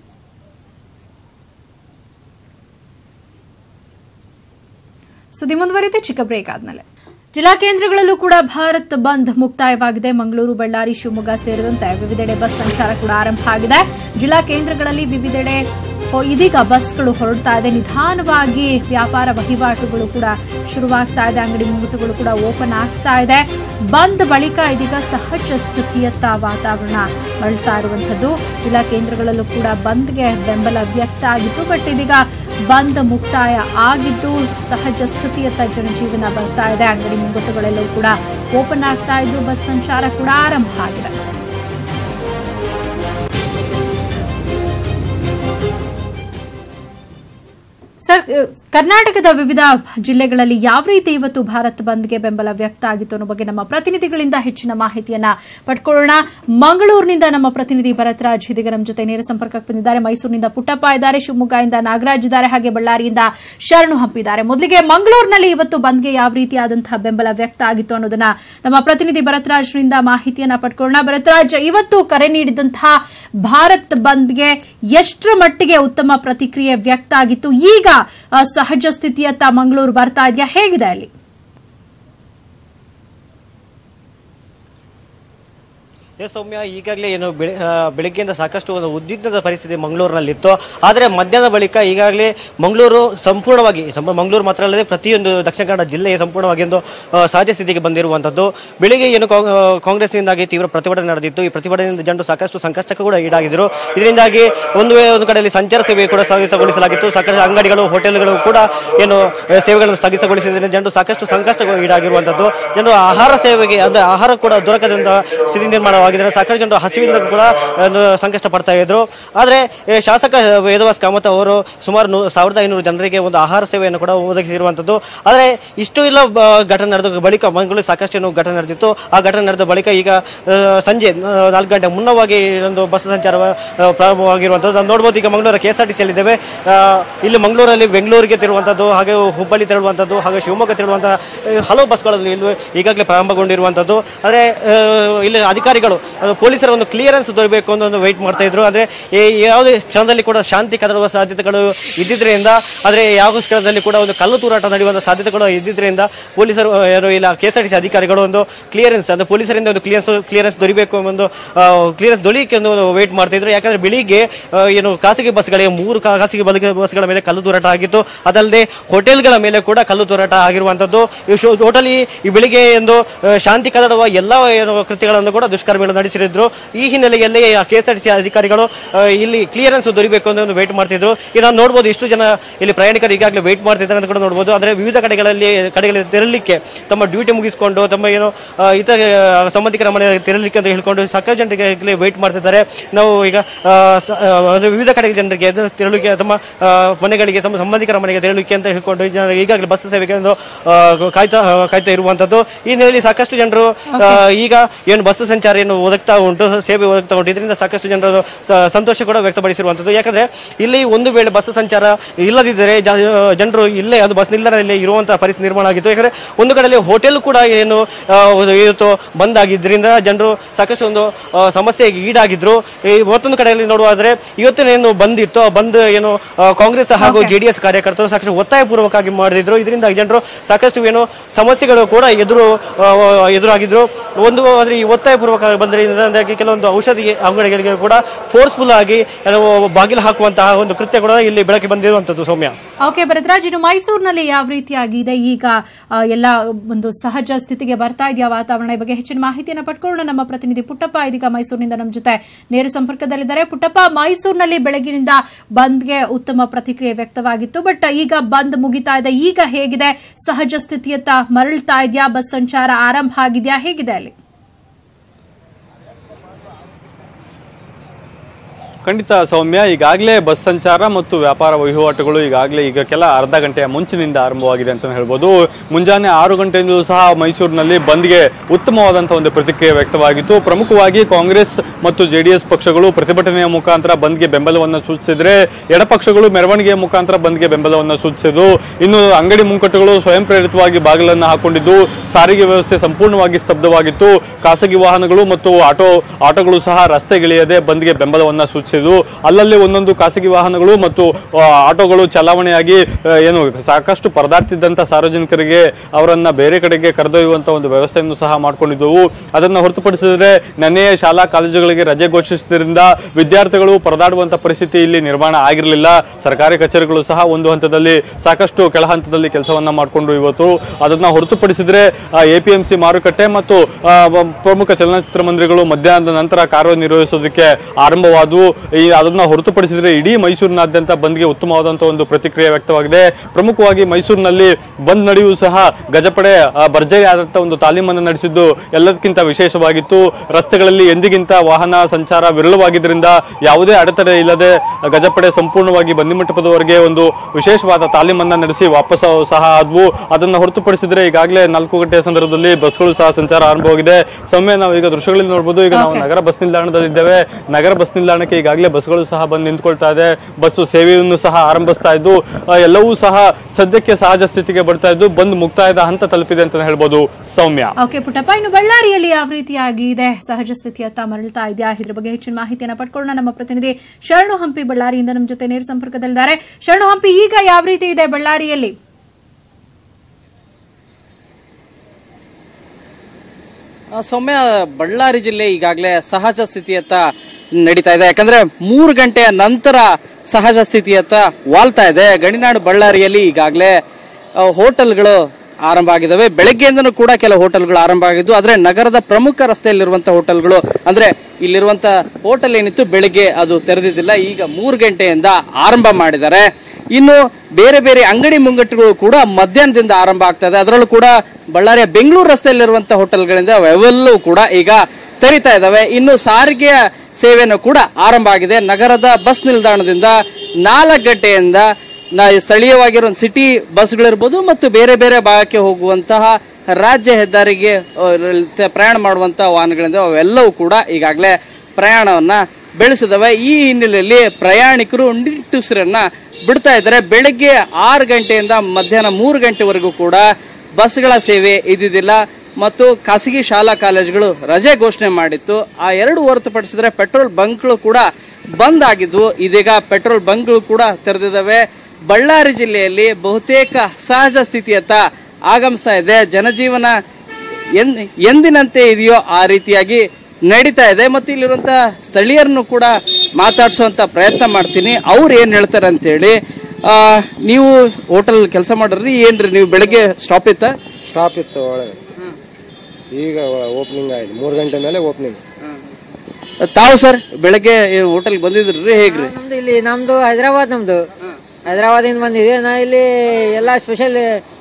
ಸುದ್ದಿ ಮುಂದುವರಿದೆ ಚಿಕ್ಕ ಬ್ರೇಕ್ ಆದ್ಮೇಲೆ. ಜಿಲ್ಲಾ ಕೇಂದ್ರಗಳಲ್ಲೂ ಕೂಡ ಭಾರತ್ ಬಂದ್ ಮುಕ್ತಾಯವಾಗಿದೆ. ಮಂಗಳೂರು, ಬಳ್ಳಾರಿ, ಶಿವಮೊಗ್ಗ ಸೇರಿದಂತೆ ವಿವಿಧೆಡೆ ಬಸ್ ಸಂಚಾರ ಕೂಡ ಆರಂಭ ಆಗಿದೆ. ಜಿಲ್ಲಾ ಕೇಂದ್ರಗಳಲ್ಲಿ ವಿವಿಧೆಡೆ ಇದೀಗ ಬಸ್ಗಳು ಹೊರಡ್ತಾ ಇದೆ. ನಿಧಾನವಾಗಿ ವ್ಯಾಪಾರ ವಹಿವಾಟುಗಳು ಕೂಡ ಶುರುವಾಗ್ತಾ ಇದೆ. ಅಂಗಡಿ ಮುಂಗಟ್ಟುಗಳು ಕೂಡ ಓಪನ್ ಆಗ್ತಾ ಇದೆ. ಬಂದ್ ಬಳಿಕ ಇದೀಗ ಸಹಜ ಸ್ಥಿತಿಯತ್ತ ವಾತಾವರಣ ಮರಳ್ತಾ ಇರುವಂತದ್ದು. ಜಿಲ್ಲಾ ಕೇಂದ್ರಗಳಲ್ಲೂ ಕೂಡ ಬಂದ್ಗೆ ಬೆಂಬಲ ವ್ಯಕ್ತ ಆಗಿತ್ತು. ಬಟ್ ಇದೀಗ ಬಂದ್ ಮುಕ್ತಾಯ ಆಗಿದ್ದು ಸಹಜ ಸ್ಥಿತಿಯತ್ತ ಜನಜೀವನ ಬರ್ತಾ ಇದೆ. ಅಂಗಡಿ ಮುಂಗಟ್ಟುಗಳೆಲ್ಲವೂ ಕೂಡ ಓಪನ್ ಆಗ್ತಾ ಇದ್ದು ಬಸ್ ಸಂಚಾರ ಕೂಡ ಆರಂಭ ಆಗಿದೆ. ಸರ್, ಕರ್ನಾಟಕದ ವಿವಿಧ ಜಿಲ್ಲೆಗಳಲ್ಲಿ ಯಾವ ರೀತಿ ಇವತ್ತು ಭಾರತ್ ಬಂದ್ಗೆ ಬೆಂಬಲ ವ್ಯಕ್ತ ಆಗಿತ್ತು ಅನ್ನೋ ಬಗ್ಗೆ ನಮ್ಮ ಪ್ರತಿನಿಧಿಗಳಿಂದ ಹೆಚ್ಚಿನ ಮಾಹಿತಿಯನ್ನ ಪಡ್ಕೊಳ್ಳೋಣ. ಮಂಗಳೂರಿನಿಂದ ನಮ್ಮ ಪ್ರತಿನಿಧಿ ಭರತ್ರಾಜ್ ಇದೀಗ ನಮ್ಮ ಜೊತೆ ನೇರ ಸಂಪರ್ಕಕ್ಕೆ ಬಂದಿದ್ದಾರೆ. ಮೈಸೂರಿನಿಂದ ಪುಟ್ಟಪ್ಪ ಇದ್ದಾರೆ, ಶಿವಮೊಗ್ಗದಿಂದ ನಾಗರಾಜ್ ಇದ್ದಾರೆ, ಹಾಗೆ ಬಳ್ಳಾರಿಯಿಂದ ಶರಣು ಹಂಪಿದ್ದಾರೆ. ಮೊದಲಿಗೆ ಮಂಗಳೂರಿನಲ್ಲಿ ಇವತ್ತು ಬಂದ್ಗೆ ಯಾವ ರೀತಿಯಾದಂತಹ ಬೆಂಬಲ ವ್ಯಕ್ತ ಆಗಿತ್ತು ಅನ್ನೋದನ್ನ ನಮ್ಮ ಪ್ರತಿನಿಧಿ ಭರತ್ರಾಜ್ನಿಂದ ಮಾಹಿತಿಯನ್ನ ಪಡ್ಕೊಳ್ಳೋಣ. ಭರತ್ರಾಜ್, ಇವತ್ತು ಕರೆ ನೀಡಿದಂತಹ ಭಾರತ್ ಬಂದ್ಗೆ ಎಷ್ಟರ ಮಟ್ಟಿಗೆ ಉತ್ತಮ ಪ್ರತಿಕ್ರಿಯೆ ವ್ಯಕ್ತ ಆಗಿತ್ತು? ಈಗ ಸಹಜ ಸ್ಥಿತಿಯತ್ತ ಮಂಗಳೂರು ಬರ್ತಾ ಇದೆಯಾ, ಹೇಗಿದೆ ಅಲ್ಲಿ? ಸೌಮ್ಯ, ಈಗಾಗಲೇ ಏನು ಬೆಳಗ್ಗೆಯಿಂದ ಸಾಕಷ್ಟು ಒಂದು ಉದ್ವಿಗ್ನದ ಪರಿಸ್ಥಿತಿ ಮಂಗಳೂರಿನಲ್ಲಿತ್ತು. ಆದರೆ ಮಧ್ಯಾಹ್ನ ಬಳಿಕ ಈಗಾಗಲೇ ಮಂಗಳೂರು ಸಂಪೂರ್ಣವಾಗಿ, ಮಂಗಳೂರು ಮಾತ್ರ ಅಲ್ಲದೆ ಪ್ರತಿಯೊಂದು ದಕ್ಷಿಣ ಕನ್ನಡ ಜಿಲ್ಲೆ ಸಂಪೂರ್ಣವಾಗಿ ಒಂದು ಸಹಜ ಸ್ಥಿತಿಗೆ ಬಂದಿರುವಂತದ್ದು. ಬೆಳಿಗ್ಗೆ ಏನು ಕಾಂಗ್ರೆಸ್ನಿಂದಾಗಿ ತೀವ್ರ ಪ್ರತಿಭಟನೆ ನಡೆದಿತ್ತು. ಈ ಪ್ರತಿಭಟನೆಯಿಂದ ಜನರು ಸಾಕಷ್ಟು ಸಂಕಷ್ಟಕ್ಕೂ ಕೂಡ ಈಡಾಗಿದ್ದರು. ಇದರಿಂದಾಗಿ ಒಂದು ಕಡೆಯಲ್ಲಿ ಸಂಚಾರ ಸೇವೆ ಕೂಡ ಸ್ಥಗಿತಗೊಳಿಸಲಾಗಿತ್ತು. ಸಾಕಷ್ಟು ಅಂಗಡಿಗಳು, ಹೋಟೆಲ್ಗಳು ಕೂಡ ಏನು ಸೇವೆಗಳನ್ನು ಸ್ಥಗಿತಗೊಳಿಸಿದ್ದರಿಂದ ಜನರು ಸಾಕಷ್ಟು ಸಂಕಷ್ಟಕ್ಕೂ ಈಡಾಗಿರುವಂತದ್ದು. ಜನರು ಆಹಾರ ಸೇವೆಗೆ, ಅಂದ್ರೆ ಆಹಾರ ಕೂಡ ದೊರಕದಂತ ಸ್ಥಿತಿ ನಿರ್ಮಾಣವಾಗಿದೆ. ಸಾಕಷ್ಟು ಜನರು ಹಸಿವಿಂದ ಕೂಡ ಸಂಕಷ್ಟ ಪಡ್ತಾ ಇದ್ರು. ಆದರೆ ಶಾಸಕ ವೇದವಾಸ್ ಕಾಮತ್ ಅವರು ಸುಮಾರು 1500 ಜನರಿಗೆ ಒಂದು ಆಹಾರ ಸೇವೆಯನ್ನು ಕೂಡ ಒದಗಿಸಿರುವಂತದ್ದು. ಆದರೆ ಇಷ್ಟು ಇಲ್ಲ ಘಟನೆ ನಡೆದ ಬಳಿಕ ಮಂಗಳೂರು ಸಾಕಷ್ಟು ಘಟನೆ ನಡೆದಿತ್ತು. ಆ ಘಟನೆ ನಡೆದ ಬಳಿಕ ಈಗ ಸಂಜೆ 4 ಗಂಟೆ ಮುನ್ನವಾಗಿ ಒಂದು ಬಸ್ ಸಂಚಾರ ಪ್ರಾರಂಭವಾಗಿರುವಂತದ್ದು ನಾವು ನೋಡಬಹುದು. ಈಗ ಮಂಗಳೂರು KSRTC-ಯಲ್ಲಿದ್ದೇವೆ. ಇಲ್ಲಿ ಮಂಗಳೂರಲ್ಲಿ ಬೆಂಗಳೂರಿಗೆ ತೆರಳುವಂತದ್ದು, ಹಾಗೆ ಹುಬ್ಬಳ್ಳಿ ತೆರಳುವಂತದ್ದು, ಹಾಗೆ ಶಿವಮೊಗ್ಗ ತೆರಳುವಂತಹ ಹಲವು ಬಸ್ಗಳಲ್ಲಿ ಇಲ್ಲಿ ಈಗಾಗಲೇ ಪ್ರಾರಂಭಗೊಂಡಿರುವಂತದ್ದು. ಆದರೆ ಇಲ್ಲಿ ಅಧಿಕಾರಿಗಳು ಬಸ್ಗಳು ಪೊಲೀಸರ ಒಂದು ಕ್ಲಿಯರೆನ್ಸ್ ದೊರಕಬೇಕು ಅಂತ ಒಂದು ವೆಯ್ಟ್ ಮಾಡ್ತಾ ಇದ್ರು. ಆದರೆ ಯಾವುದೇ ಕ್ಷಣದಲ್ಲಿ ಕೂಡ ಶಾಂತಿ ಕದಡುವ ಸಾಧ್ಯತೆಗಳು ಇದ್ದಿದ್ದರಿಂದ, ಆದರೆ ಯಾವ ಕ್ಷಣದಲ್ಲಿ ಕೂಡ ಒಂದು ಕಲ್ಲು ತೂರಾಟ ನಡೆಯುವಂಥ ಸಾಧ್ಯತೆಗಳು ಇದ್ದಿದ್ದರಿಂದ ಪೊಲೀಸರು ಇಲ್ಲ KSRTC ಅಧಿಕಾರಿಗಳು ಒಂದು ಕ್ಲಿಯರೆನ್ಸ್ ಅಂದರೆ ಪೊಲೀಸರಿಂದ ಒಂದು ಕ್ಲಿಯರೆನ್ಸ್ ದೊರಿಬೇಕು ಒಂದು ಕ್ಲಿಯರೆನ್ಸ್ ದೊರೆಯಕ್ಕೆ ಒಂದು ವೆಯ್ಟ್ ಮಾಡ್ತಾ ಇದ್ರು. ಯಾಕಂದ್ರೆ ಬೆಳಿಗ್ಗೆ ಏನು ಖಾಸಗಿ ಬಸ್ಗಳಿಗೆ 3 ಖಾಸಗಿ ಬಸ್ಗಳ ಮೇಲೆ ಕಲ್ಲು ತೂರಾಟ ಆಗಿತ್ತು. ಅದಲ್ಲದೆ ಹೋಟೆಲ್ಗಳ ಮೇಲೆ ಕೂಡ ಕಲ್ಲು ತೂರಾಟ ಆಗಿರುವಂತದ್ದು. ಟೋಟಲಿ ಈ ಬೆಳಿಗ್ಗೆ ಎಂದು ಶಾಂತಿ ಕದಡುವ ಎಲ್ಲ ಕೃತ್ಯಗಳನ್ನು ಕೂಡ ದುಷ್ಕರ್ಮಿಗಳು ನಡೆಸಿದ್ರು. ಈ ಹಿನ್ನೆಲೆಯಲ್ಲಿ KSRTC ಅಧಿಕಾರಿಗಳು ಇಲ್ಲಿ ಕ್ಲಿಯರೆನ್ಸ್ ದೊರಿಬೇಕು ಅಂತ ಒಂದು ವೇಟ್ ಮಾಡ್ತಿದ್ರು. ಈಗ ನಾವು ನೋಡಬಹುದು ಇಷ್ಟು ಜನ ಇಲ್ಲಿ ಪ್ರಯಾಣಿಕರು ಈಗಾಗಲೇ ವೇಟ್ ಮಾಡ್ತಿದ್ದಾರೆ ಅಂತ ಕೂಡ ನೋಡಬಹುದು. ಆದರೆ ವಿವಿಧ ಕಡೆಗಳಲ್ಲಿ ತೆರಳಿಕ್ಕೆ ತಮ್ಮ ಡ್ಯೂಟಿ ಮುಗಿಸಿಕೊಂಡು ತಮ್ಮ ಏನು ಇತರ ಸಂಬಂಧಿಕರ ಮನೆ ತೆರಳಿಕ್ಕೆ ಅಂತ ಹೇಳ್ಕೊಂಡು ಸಾಕಷ್ಟು ಜನರಿಗೆ ವೇಟ್ ಮಾಡ್ತಿದ್ದಾರೆ. ನಾವು ಈಗ ವಿವಿಧ ಕಡೆ ಜನರಿಗೆ ತೆರಳಿಕೆ ತಮ್ಮ ಮನೆಗಳಿಗೆ ತಮ್ಮ ಸಂಬಂಧಿಕರ ಮನೆಗೆ ತೆರಳಿಕೆ ಅಂತ ಹೇಳ್ಕೊಂಡು ಈಗಾಗಲೇ ಬಸ್ ಸೇವೆಗೆ ಕಾಯ್ತಾ ಇರುವಂತದ್ದು. ಈ ಹಿನ್ನೆಲೆಯಲ್ಲಿ ಸಾಕಷ್ಟು ಜನರು ಈಗ ಏನು ಬಸ್ ಸಂಚಾರ ಏನು ಒದಗ್ತಾ ಉಂಟು, ಸೇವೆ ಒದಗ್ತಾ ಉಂಟು, ಇದರಿಂದ ಸಾಕಷ್ಟು ಜನರು ಸಂತೋಷ ಕೂಡ ವ್ಯಕ್ತಪಡಿಸಿರುವಂತದ್ದು. ಯಾಕಂದ್ರೆ ಇಲ್ಲಿ ಒಂದು ವೇಳೆ ಬಸ್ ಸಂಚಾರ ಇಲ್ಲದಿದ್ದರೆ ಜನರು ಇಲ್ಲೇ ಅದು ಬಸ್ ನಿಲ್ದಾಣದಲ್ಲಿ ಇರುವಂತಹ ಪರಿಸ್ಥಿತಿ ನಿರ್ಮಾಣ ಆಗಿತ್ತು. ಯಾಕಂದ್ರೆ ಒಂದು ಕಡೆಯಲ್ಲಿ ಹೋಟೆಲ್ ಕೂಡ ಏನು ಇವತ್ತು ಬಂದ್ ಆಗಿದ್ರಿಂದ ಜನರು ಸಾಕಷ್ಟು ಒಂದು ಸಮಸ್ಯೆಗೆ ಈಡಾಗಿದ್ರು. ಮತ್ತೊಂದು ಕಡೆಯಲ್ಲಿ ನೋಡುವಾದ್ರೆ ಇವತ್ತೇನು ಬಂದಿತ್ತು, ಬಂದ್ ಏನು ಕಾಂಗ್ರೆಸ್ ಹಾಗೂ JDS ಕಾರ್ಯಕರ್ತರು ಸಾಕಷ್ಟು ಒತ್ತಾಯಪೂರ್ವಕವಾಗಿ ಮಾಡಿದ್ರು. ಇದರಿಂದ ಜನರು ಸಾಕಷ್ಟು ಏನು ಸಮಸ್ಯೆಗಳು ಕೂಡ ಎದುರಾಗಿದ್ರು. ಒಂದು ಅಂದ್ರೆ ಈ ಒತ್ತಾಯಪೂರ್ವಕ ಬಂದ್ರಿಂದಾಗಿ ಕೆಲವೊಂದು ಔಷಧಿ ಅಂಗಡಿಗಳಿಗೆ ಕೂಡ ಫೋರ್ಸ್ಫುಲ್ ಆಗಿ ಬಾಗಿಲು ಹಾಕುವಂತಹ ಒಂದು ಕೃತ್ಯ ಕೂಡ ಇಲ್ಲಿ ಬೆಳಕಿಗೆ ಬಂದಿರುವಂತದ್ದು. ಸೌಮ್ಯ, ಓಕೆ ಭರದ್ರಾಜ್, ಇನ್ನು ಮೈಸೂರಿನಲ್ಲಿ ಯಾವ ರೀತಿಯಾಗಿದೆ ಈಗ ಎಲ್ಲ ಒಂದು ಸಹಜ ಸ್ಥಿತಿಗೆ ಬರ್ತಾ ಇದೆಯಾ ವಾತಾವರಣ? ಈ ಬಗ್ಗೆ ಹೆಚ್ಚಿನ ಮಾಹಿತಿಯನ್ನು ಪಡ್ಕೊಳ್ಳೋಣ. ನಮ್ಮ ಪ್ರತಿನಿಧಿ ಪುಟ್ಟಪ್ಪ ಇದೀಗ ಮೈಸೂರಿನಿಂದ ನಮ್ಮ ಜೊತೆ ನೇರ ಸಂಪರ್ಕದಲ್ಲಿದ್ದಾರೆ. ಪುಟ್ಟಪ್ಪ, ಮೈಸೂರಿನಲ್ಲಿ ಬೆಳಗಿನಿಂದ ಬಂದ್ಗೆ ಉತ್ತಮ ಪ್ರತಿಕ್ರಿಯೆ ವ್ಯಕ್ತವಾಗಿತ್ತು, ಬಟ್ ಈಗ ಬಂದ್ ಮುಗಿತಾ ಇದೆ. ಈಗ ಹೇಗಿದೆ? ಸಹಜ ಸ್ಥಿತಿಯತ್ತ ಮರಳ್ತಾ ಇದೆಯಾ? ಬಸ್ ಸಂಚಾರ ಆರಂಭ ಆಗಿದೆಯಾ? ಹೇಗಿದೆ ಅಲ್ಲಿ? ಖಂಡಿತ ಸೌಮ್ಯ, ಈಗಾಗಲೇ ಬಸ್ ಸಂಚಾರ ಮತ್ತು ವ್ಯಾಪಾರ ವಹಿವಾಟುಗಳು ಈಗ ಕೆಲ ಅರ್ಧ ಗಂಟೆಯ ಮುಂಚಿನಿಂದ ಆರಂಭವಾಗಿದೆ ಅಂತ ಹೇಳ್ಬೋದು. ಮುಂಜಾನೆ 6 ಗಂಟೆಯಿಂದಲೂ ಸಹ ಮೈಸೂರಿನಲ್ಲಿ ಬಂದ್ಗೆ ಉತ್ತಮವಾದಂತಹ ಒಂದು ಪ್ರತಿಕ್ರಿಯೆ ವ್ಯಕ್ತವಾಗಿತ್ತು. ಪ್ರಮುಖವಾಗಿ ಕಾಂಗ್ರೆಸ್ ಮತ್ತು JDS ಪಕ್ಷಗಳು ಪ್ರತಿಭಟನೆಯ ಮುಖಾಂತರ ಬಂದ್ಗೆ ಬೆಂಬಲವನ್ನು ಸೂಚಿಸಿದ್ರೆ, ಎಡಪಕ್ಷಗಳು ಮೆರವಣಿಗೆಯ ಮುಖಾಂತರ ಬಂದ್ಗೆ ಬೆಂಬಲವನ್ನು ಸೂಚಿಸಿದ್ದು. ಇನ್ನು ಅಂಗಡಿ ಮುಂಕಟ್ಟುಗಳು ಸ್ವಯಂ ಪ್ರೇರಿತವಾಗಿ ಬಾಗಿಲನ್ನು ಹಾಕೊಂಡಿದ್ದು, ಸಾರಿಗೆ ವ್ಯವಸ್ಥೆ ಸಂಪೂರ್ಣವಾಗಿ ಸ್ತಬ್ಧವಾಗಿತ್ತು. ಖಾಸಗಿ ವಾಹನಗಳು ಮತ್ತು ಆಟೋಗಳು ಸಹ ರಸ್ತೆಗಿಳಿಯದೆ ಬಂದ್ಗೆ ಬೆಂಬಲವನ್ನು ಸೂಚಿಸಿದ್ದು. ಅಲ್ಲಲ್ಲಿ ಒಂದೊಂದು ಖಾಸಗಿ ವಾಹನಗಳು ಮತ್ತು ಆಟೋಗಳು ಚಲಾವಣೆಯಾಗಿ ಏನು ಸಾಕಷ್ಟು ಪರದಾಡ್ತಿದ್ದಂತ ಸಾರ್ವಜನಿಕರಿಗೆ ಅವರನ್ನ ಬೇರೆ ಕಡೆಗೆ ಕರೆದೊಯ್ಯುವಂತ ಒಂದು ವ್ಯವಸ್ಥೆಯನ್ನು ಸಹ ಮಾಡಿಕೊಂಡಿದ್ದವು. ಅದನ್ನ ಹೊರತುಪಡಿಸಿದ್ರೆ ನೆನ್ನೆಯೇ ಶಾಲಾ ಕಾಲೇಜುಗಳಿಗೆ ರಜೆ ಘೋಷಿಸಿದ್ರಿಂದ ವಿದ್ಯಾರ್ಥಿಗಳು ಪರದಾಡುವಂತ ಪರಿಸ್ಥಿತಿ ಇಲ್ಲಿ ನಿರ್ಮಾಣ ಆಗಿರಲಿಲ್ಲ. ಸರ್ಕಾರಿ ಕಚೇರಿಗಳು ಸಹ ಒಂದು ಹಂತದಲ್ಲಿ ಸಾಕಷ್ಟು ಕೆಳ ಹಂತದಲ್ಲಿ ಕೆಲಸವನ್ನ ಮಾಡಿಕೊಂಡು ಇವತ್ತು. ಅದನ್ನ ಹೊರತುಪಡಿಸಿದ್ರೆ APMC ಮಾರುಕಟ್ಟೆ ಮತ್ತು ಪ್ರಮುಖ ಚಲನಚಿತ್ರ ಮಂದಿರಗಳು ಮಧ್ಯಾಹ್ನದ ನಂತರ ಕಾರ್ಯನಿರ್ವಹಿಸೋದಕ್ಕೆ ಆರಂಭವಾದವು. ಅದನ್ನ ಹೊರತುಪಡಿಸಿದ್ರೆ ಇಡೀ ಮೈಸೂರಿನಾದ್ಯಂತ ಬಂದ್ಗೆ ಉತ್ತಮವಾದಂತಹ ಒಂದು ಪ್ರತಿಕ್ರಿಯೆ ವ್ಯಕ್ತವಾಗಿದೆ. ಪ್ರಮುಖವಾಗಿ ಮೈಸೂರಿನಲ್ಲಿ ಬಂದ್ ನಡೆಯೂ ಸಹ ಗಜಪಡೆ ಭರ್ಜರಿಯಾದಂತಹ ಒಂದು ತಾಲೀಮನ್ನು ನಡೆಸಿದ್ದು ಎಲ್ಲದಕ್ಕಿಂತ ವಿಶೇಷವಾಗಿತ್ತು. ರಸ್ತೆಗಳಲ್ಲಿ ಎಂದಿಗಿಂತ ವಾಹನ ಸಂಚಾರ ವಿರಳವಾಗಿದ್ದರಿಂದ ಯಾವುದೇ ಅಡೆತಡೆ ಇಲ್ಲದೆ ಗಜಪಡೆ ಸಂಪೂರ್ಣವಾಗಿ ಬಂದಿಮಂಟಪದವರೆಗೆ ಒಂದು ವಿಶೇಷವಾದ ತಾಲೀಮನ್ನ ನಡೆಸಿ ವಾಪಸ್ ಸಹ ಆದ್ವು. ಅದನ್ನು ಹೊರತುಪಡಿಸಿದ್ರೆ ಈಗಾಗಲೇ 4 ಗಂಟೆಯ ಸಂದರ್ಭದಲ್ಲಿ ಬಸ್ಗಳು ಸಹ ಸಂಚಾರ ಆರಂಭವಾಗಿದೆ. ಸೌಮ್ಯ, ನಾವು ಈಗ ದೃಶ್ಯಗಳಲ್ಲಿ ನೋಡಬಹುದು. ಈಗ ನಾವು ನಗರ ಬಸ್ ನಿಲ್ದಾಣದಲ್ಲಿದ್ದೇವೆ. ನಗರ ಬಸ್ ನಿಲ್ದಾಣಕ್ಕೆ ಈಗಾಗಲೇ ಬಸ್ಗಳು ಸಹ ಬಂದು ನಿಂತ್ಕೊಳ್ತಾ ಇದೆ. ಬಸ್ಸು ಸೇವೆಯನ್ನು ಸಹ ಆರಂಭಿಸ್ತಾ ಇದ್ದು ಎಲ್ಲವೂ ಸಹ ಸದ್ಯಕ್ಕೆ ಸಹಜ ಸ್ಥಿತಿಗೆ ಬರ್ತಾ ಇದ್ದು ಬಂದ್ ಮುಕ್ತಾಯದ ಹಂತ ತಲುಪಿದೆ ಅಂತ ಹೇಳ್ಬೋದು. ಸೌಮ್ಯ, ಓಕೆ ಪುಟ್ಟಪ್ಪ, ಇನ್ನು ಬಳ್ಳಾರಿಯಲ್ಲಿ ಯಾವ ರೀತಿಯಾಗಿದೆ? ಸಹಜ ಸ್ಥಿತಿಯತ್ತ ಮರಳ್ತಾ ಇದೆಯಾ? ಇದ್ರ ಬಗ್ಗೆ ಹೆಚ್ಚಿನ ಮಾಹಿತಿಯನ್ನು ಪಡ್ಕೊಳ್ಳೋಣ. ನಮ್ಮ ಪ್ರತಿನಿಧಿ ಶರಣು ಹಂಪಿ ಬಳ್ಳಾರಿಯಿಂದ ನಮ್ಮ ಜೊತೆ ನೇರ ಸಂಪರ್ಕದಲ್ಲಿದ್ದಾರೆ. ಶರಣು ಹಂಪಿ, ಈಗ ಯಾವ ರೀತಿ ಇದೆ ಬಳ್ಳಾರಿಯಲ್ಲಿ? ಸೌಮ್ಯ, ಬಳ್ಳಾರಿ ಜಿಲ್ಲೆ ಈಗಾಗಲೇ ಸಹಜ ಸ್ಥಿತಿಯತ್ತ ನಡೀತಾ ಇದೆ. ಯಾಕಂದ್ರೆ 3 ಗಂಟೆಯ ನಂತರ ಸಹಜ ಸ್ಥಿತಿಯತ್ತ ವಾಲ್ತಾ ಇದೆ. ಗಣಿನಾಡು ಬಳ್ಳಾರಿಯಲ್ಲಿ ಈಗಾಗಲೇ ಹೋಟೆಲ್ಗಳು ಆರಂಭ ಆಗಿದ್ದಾವೆ. ಬೆಳಗ್ಗೆಯಿಂದನೂ ಕೂಡ ಕೆಲವು ಹೋಟೆಲ್ಗಳು ಆರಂಭ ಆಗಿದ್ದು, ಆದ್ರೆ ನಗರದ ಪ್ರಮುಖ ರಸ್ತೆಯಲ್ಲಿರುವಂತಹ ಹೋಟೆಲ್ಗಳು ಅಂದ್ರೆ ಇಲ್ಲಿರುವಂತಹ ಹೋಟೆಲ್ ಏನಿತ್ತು ಬೆಳಿಗ್ಗೆ ಅದು ತೆರೆದಿದ್ದಿಲ್ಲ. ಈಗ 3 ಗಂಟೆಯಿಂದ ಆರಂಭ ಮಾಡಿದ್ದಾರೆ. ಇನ್ನು ಬೇರೆ ಬೇರೆ ಅಂಗಡಿ ಮುಂಗಟ್ಟುಗಳು ಕೂಡ ಮಧ್ಯಾಹ್ನದಿಂದ ಆರಂಭ ಆಗ್ತಾ ಇದೆ. ಅದರಲ್ಲೂ ಕೂಡ ಬಳ್ಳಾರಿಯ ಬೆಂಗಳೂರು ರಸ್ತೆಯಲ್ಲಿರುವಂತಹ ಹೋಟೆಲ್ಗಳಿಂದ ಅವೆಲ್ಲವೂ ಕೂಡ ಈಗ ತೆರೀತಾ ಇದ್ದಾವೆ. ಇನ್ನು ಸಾರಿಗೆಯ ಸೇವೆನೂ ಕೂಡ ಆರಂಭ ಆಗಿದೆ. ನಗರದ ಬಸ್ ನಿಲ್ದಾಣದಿಂದ 4 ಗಂಟೆಯಿಂದ ಸ್ಥಳೀಯವಾಗಿರೋ ಸಿಟಿ ಬಸ್ಗಳಿರ್ಬೋದು ಮತ್ತು ಬೇರೆ ಬೇರೆ ಭಾಗಕ್ಕೆ ಹೋಗುವಂತಹ ರಾಜ್ಯ ಹೆದ್ದಾರಿಗೆ ಪ್ರಯಾಣ ಮಾಡುವಂತಹ ವಾಹನಗಳಿಂದ ಅವೆಲ್ಲವೂ ಕೂಡ ಈಗಾಗಲೇ ಪ್ರಯಾಣವನ್ನ ಬೆಳೆಸಿದವೆ. ಈ ಹಿನ್ನೆಲೆಯಲ್ಲಿ ಪ್ರಯಾಣಿಕರು ನಿಟ್ಟುಸಿರನ್ನ ಬಿಡ್ತಾ ಇದ್ದಾರೆ. ಬೆಳಗ್ಗೆ 6 ಗಂಟೆಯಿಂದ ಮಧ್ಯಾಹ್ನ 3 ಗಂಟೆವರೆಗೂ ಕೂಡ ಬಸ್ಗಳ ಸೇವೆ ಇದ್ದಿದ್ದಿಲ್ಲ. ಮತ್ತು ಖಾಸಗಿ ಶಾಲಾ ಕಾಲೇಜುಗಳು ರಜೆ ಘೋಷಣೆ ಮಾಡಿತ್ತು. ಆ ಎರಡು ಹೊರತುಪಡಿಸಿದ್ರೆ ಪೆಟ್ರೋಲ್ ಬಂಕ್ಗಳು ಕೂಡ ಬಂದ್ ಆಗಿದ್ವು. ಇದೀಗ ಪೆಟ್ರೋಲ್ ಬಂಕ್ಗಳು ಕೂಡ ತೆರೆದಿದ್ದಾವೆ. ಬಳ್ಳಾರಿ ಜಿಲ್ಲೆಯಲ್ಲಿ ಬಹುತೇಕ ಸಹಜ ಸ್ಥಿತಿಯತ್ತ ಆಗಮಿಸ್ತಾ ಇದೆ. ಜನಜೀವನ ಎಂದಿನಂತೆ ಇದೆಯೋ ಆ ರೀತಿಯಾಗಿ ನಡೀತಾ ಇದೆ. ಮತ್ತು ಇಲ್ಲಿರುವಂತಹ ಸ್ಥಳೀಯರನ್ನು ಕೂಡ ಮಾತಾಡಿಸುವಂತ ಪ್ರಯತ್ನ ಮಾಡ್ತೀನಿ. ಅವ್ರು ಏನ್ ಹೇಳ್ತಾರೆ ಅಂತೇಳಿ. ನೀವು ಹೋಟೆಲ್ ಕೆಲಸ ಮಾಡ್ರಿ, ಏನ್ರಿ ನೀವು ಬೆಳಗ್ಗೆ ಸ್ಟಾಪ್ ಇತ್ತು ಒಳಗೆ, ಈಗ ಓಪನಿಂಗ್ ಆಯ್ತು. 3 ಗಂಟೆ ಮೇಲೆ ಓಪನಿಂಗ್. ತಾವು ಸರ್ ಬೆಳಗ್ಗೆ ಹೋಟೆಲ್ ಬಂದಿದ್ರಿ, ಹೇಗ್ರಿ? ನಮ್ದು ಇಲ್ಲಿ ನಮ್ದು ಹೈದರಾಬಾದಿಂದ ಬಂದಿದ್ವಿ. ನಾ ಇಲ್ಲಿ ಎಲ್ಲ ಸ್ಪೆಷಲ್